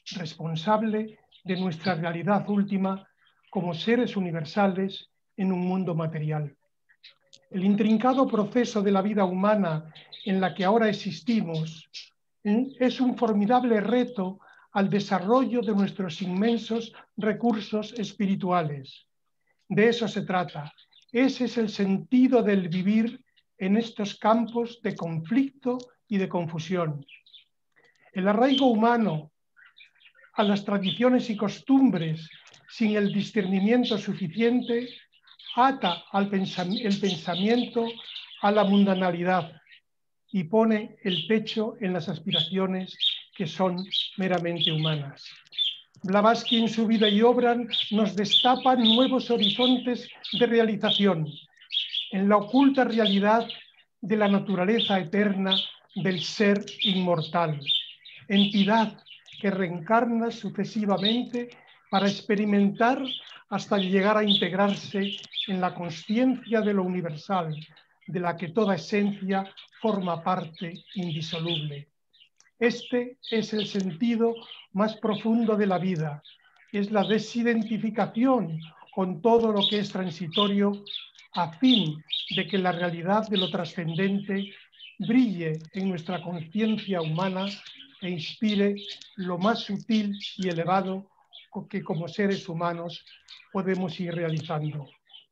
de nuestra realidad última como seres universales en un mundo material. El intrincado proceso de la vida humana en la que ahora existimos es un formidable reto al desarrollo de nuestros inmensos recursos espirituales. De eso se trata. Ese es el sentido del vivir en estos campos de conflicto y de confusión. El arraigo humano a las tradiciones y costumbres sin el discernimiento suficiente ata el pensamiento a la mundanalidad y pone el pecho en las aspiraciones que son meramente humanas. Blavatsky en su vida y obra nos destapa nuevos horizontes de realización en la oculta realidad de la naturaleza eterna del ser inmortal, entidad que reencarna sucesivamente para experimentar hasta llegar a integrarse en la consciencia de lo universal, de la que toda esencia forma parte indisoluble. Este es el sentido más profundo de la vida, es la desidentificación con todo lo que es transitorio a fin de que la realidad de lo trascendente brille en nuestra conciencia humana e inspire lo más sutil y elevado que como seres humanos podemos ir realizando.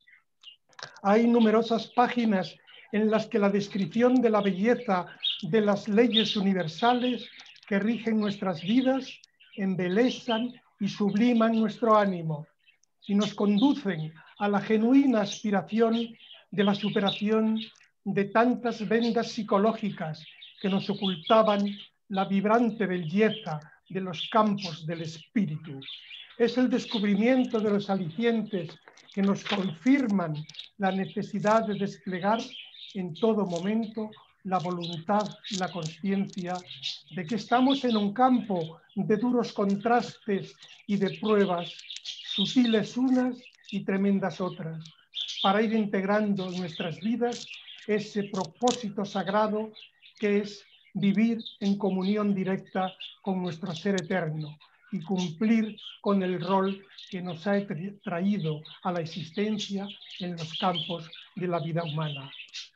Hay numerosas páginas en las que la descripción de la belleza de las leyes universales que rigen nuestras vidas embelezan y subliman nuestro ánimo y nos conducen a la genuina aspiración de la superación de tantas vendas psicológicas que nos ocultaban la vibrante belleza de los campos del espíritu. Es el descubrimiento de los alicientes que nos confirman la necesidad de desplegar en todo momento la voluntad y la consciencia de que estamos en un campo de duros contrastes y de pruebas, sutiles unas y tremendas otras, para ir integrando en nuestras vidas ese propósito sagrado que es vivir en comunión directa con nuestro ser eterno y cumplir con el rol que nos ha traído a la existencia en los campos de la vida humana.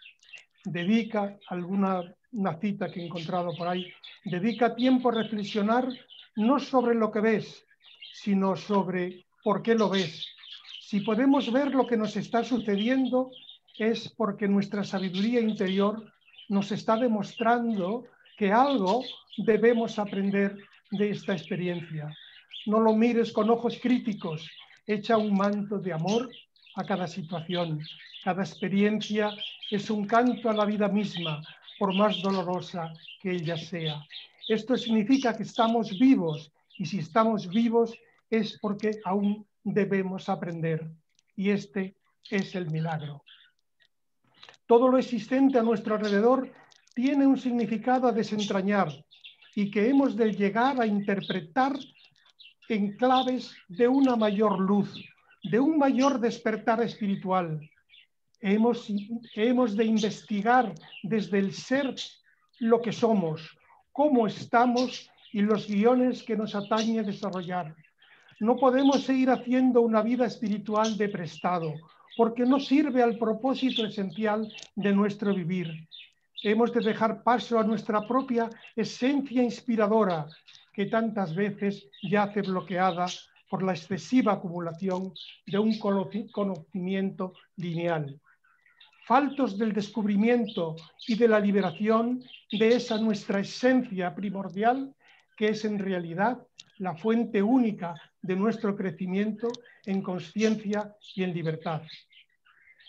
Dedica una cita que he encontrado por ahí, dedica tiempo a reflexionar no sobre lo que ves, sino sobre por qué lo ves. Si podemos ver lo que nos está sucediendo es porque nuestra sabiduría interior nos está demostrando que algo debemos aprender de esta experiencia. No lo mires con ojos críticos, echa un manto de amor a cada situación. Cada experiencia es un canto a la vida misma, por más dolorosa que ella sea. Esto significa que estamos vivos, y si estamos vivos es porque aún debemos aprender. Y este es el milagro. Todo lo existente a nuestro alrededor tiene un significado a desentrañar y que hemos de llegar a interpretar en claves de una mayor luz, de un mayor despertar espiritual. Hemos de investigar desde el ser lo que somos, cómo estamos y los guiones que nos atañe desarrollar. No podemos seguir haciendo una vida espiritual de prestado, porque no sirve al propósito esencial de nuestro vivir. Hemos de dejar paso a nuestra propia esencia inspiradora, que tantas veces yace bloqueada por la excesiva acumulación de un conocimiento lineal. Faltos del descubrimiento y de la liberación de esa nuestra esencia primordial, que es en realidad la fuente única de nuestro crecimiento en conciencia y en libertad.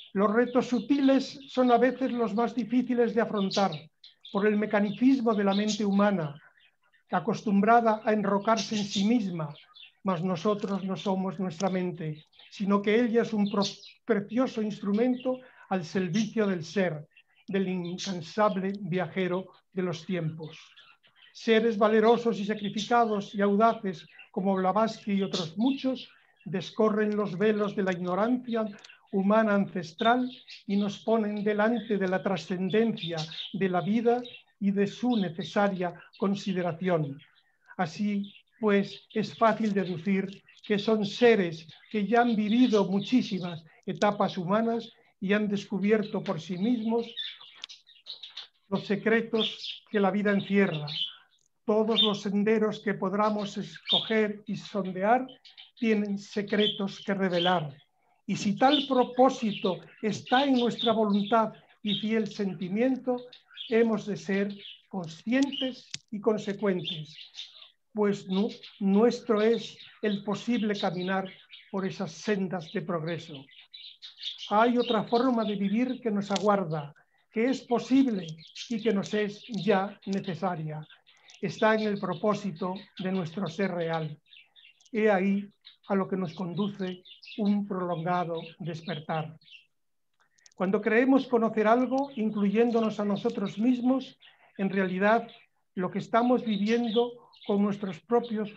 Los retos sutiles son a veces los más difíciles de afrontar por el mecanicismo de la mente humana, acostumbrada a enrocarse en sí misma, mas nosotros no somos nuestra mente, sino que ella es un precioso instrumento al servicio del ser, del incansable viajero de los tiempos. Seres valerosos y sacrificados y audaces como Blavatsky y otros muchos descorren los velos de la ignorancia humana ancestral y nos ponen delante de la trascendencia de la vida y de su necesaria consideración. Así pues, es fácil deducir que son seres que ya han vivido muchísimas etapas humanas y han descubierto por sí mismos los secretos que la vida encierra. Todos los senderos que podamos escoger y sondear tienen secretos que revelar. Y si tal propósito está en nuestra voluntad y fiel sentimiento, hemos de ser conscientes y consecuentes, pues nuestro es el posible caminar por esas sendas de progreso. Hay otra forma de vivir que nos aguarda, que es posible y que nos es ya necesaria. Está en el propósito de nuestro ser real. He ahí a lo que nos conduce un prolongado despertar. Cuando creemos conocer algo, incluyéndonos a nosotros mismos, en realidad lo que estamos viviendo con nuestros propios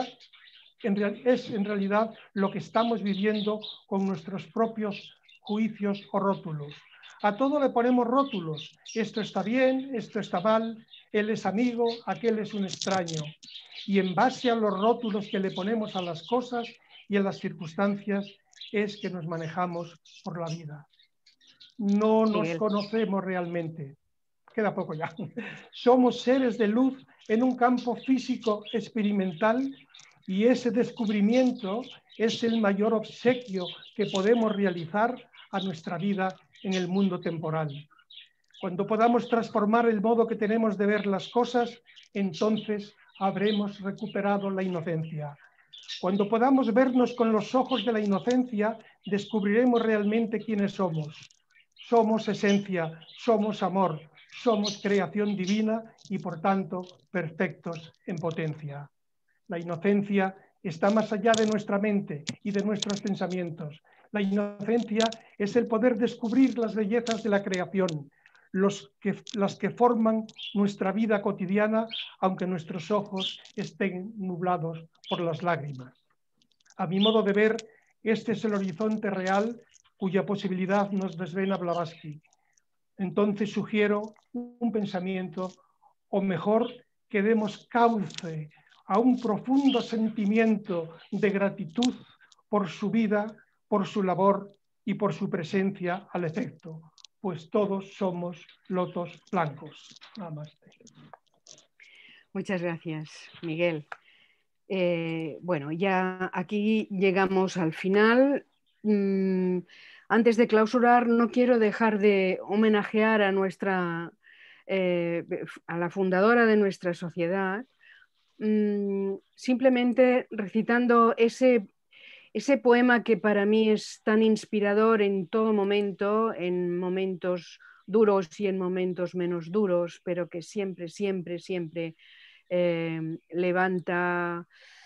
juicios o rótulos. A todo le ponemos rótulos. Esto está bien, esto está mal, él es amigo, aquel es un extraño. Y en base a los rótulos que le ponemos a las cosas y a las circunstancias es que nos manejamos por la vida. No nos conocemos realmente. Queda poco ya. Somos seres de luz en un campo físico experimental y ese descubrimiento es el mayor obsequio que podemos realizar a nuestra vida en el mundo temporal. Cuando podamos transformar el modo que tenemos de ver las cosas, entonces habremos recuperado la inocencia. Cuando podamos vernos con los ojos de la inocencia, descubriremos realmente quiénes somos. Somos esencia, somos amor, somos creación divina y por tanto perfectos en potencia. La inocencia está más allá de nuestra mente y de nuestros pensamientos. La inocencia es el poder descubrir las bellezas de la creación, las que forman nuestra vida cotidiana, aunque nuestros ojos estén nublados por las lágrimas. A mi modo de ver, este es el horizonte real cuya posibilidad nos desvela Blavatsky. Entonces sugiero un pensamiento, o mejor, que demos cauce a un profundo sentimiento de gratitud por su vida, por su labor y por su presencia al efecto, pues todos somos lotos blancos. Nada más. Muchas gracias, Miguel. Bueno, ya aquí llegamos al final. Antes de clausurar, no quiero dejar de homenajear a la fundadora de nuestra sociedad, simplemente recitando ese poema que para mí es tan inspirador en todo momento, en momentos duros y en momentos menos duros, pero que siempre, siempre, siempre levanta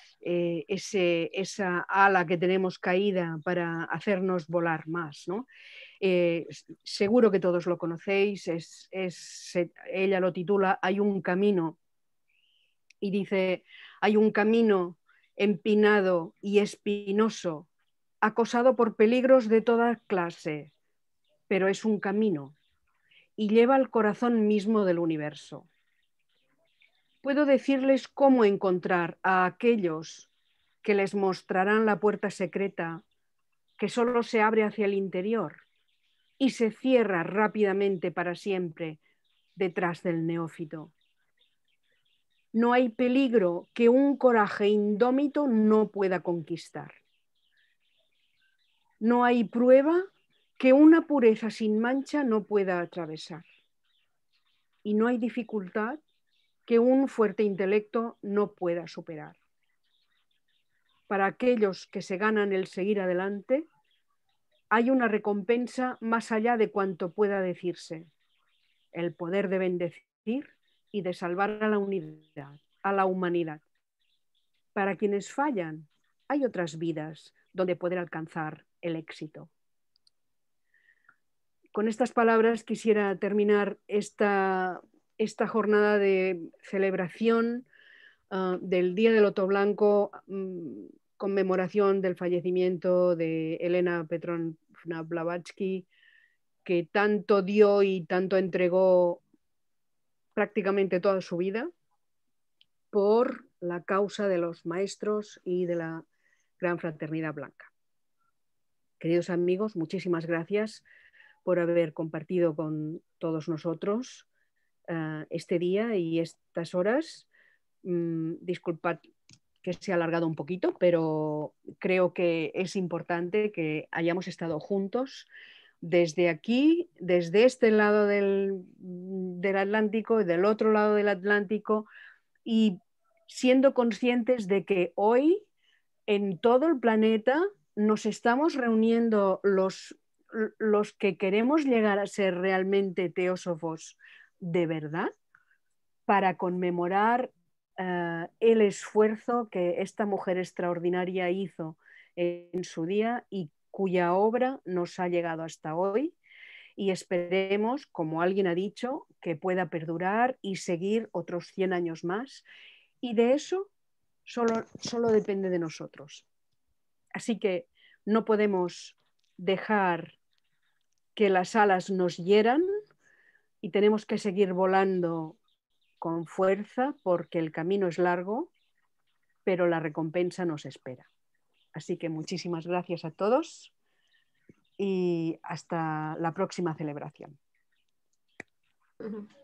esa ala que tenemos caída para hacernos volar más, ¿no? Seguro que todos lo conocéis, ella lo titula Hay un camino, y dice: hay un camino empinado y espinoso, acosado por peligros de toda clase, pero es un camino y lleva al corazón mismo del universo. Puedo decirles cómo encontrar a aquellos que les mostrarán la puerta secreta que solo se abre hacia el interior y se cierra rápidamente para siempre detrás del neófito. No hay peligro que un coraje indómito no pueda conquistar. No hay prueba que una pureza sin mancha no pueda atravesar. Y no hay dificultad que un fuerte intelecto no pueda superar. Para aquellos que se ganan el seguir adelante, hay una recompensa más allá de cuanto pueda decirse, el poder de bendecir y de salvar a la humanidad. Para quienes fallan, hay otras vidas donde poder alcanzar el éxito. Con estas palabras quisiera terminar esta jornada de celebración del Día del Loto Blanco, conmemoración del fallecimiento de Elena Petrovna Blavatsky, que tanto dio y tanto entregó prácticamente toda su vida por la causa de los maestros y de la Gran Fraternidad Blanca. Queridos amigos, muchísimas gracias por haber compartido con todos nosotros este día y estas horas. Disculpad que se ha alargado un poquito, pero creo que es importante que hayamos estado juntos desde aquí, desde este lado del Atlántico y del otro lado del Atlántico, y siendo conscientes de que hoy en todo el planeta nos estamos reuniendo los que queremos llegar a ser realmente teósofos de verdad para conmemorar el esfuerzo que esta mujer extraordinaria hizo en su día y cuya obra nos ha llegado hasta hoy, y esperemos, como alguien ha dicho, que pueda perdurar y seguir otros 100 años más, y de eso solo depende de nosotros. Así que no podemos dejar que las alas nos hieran y tenemos que seguir volando con fuerza porque el camino es largo, pero la recompensa nos espera. Así que muchísimas gracias a todos y hasta la próxima celebración.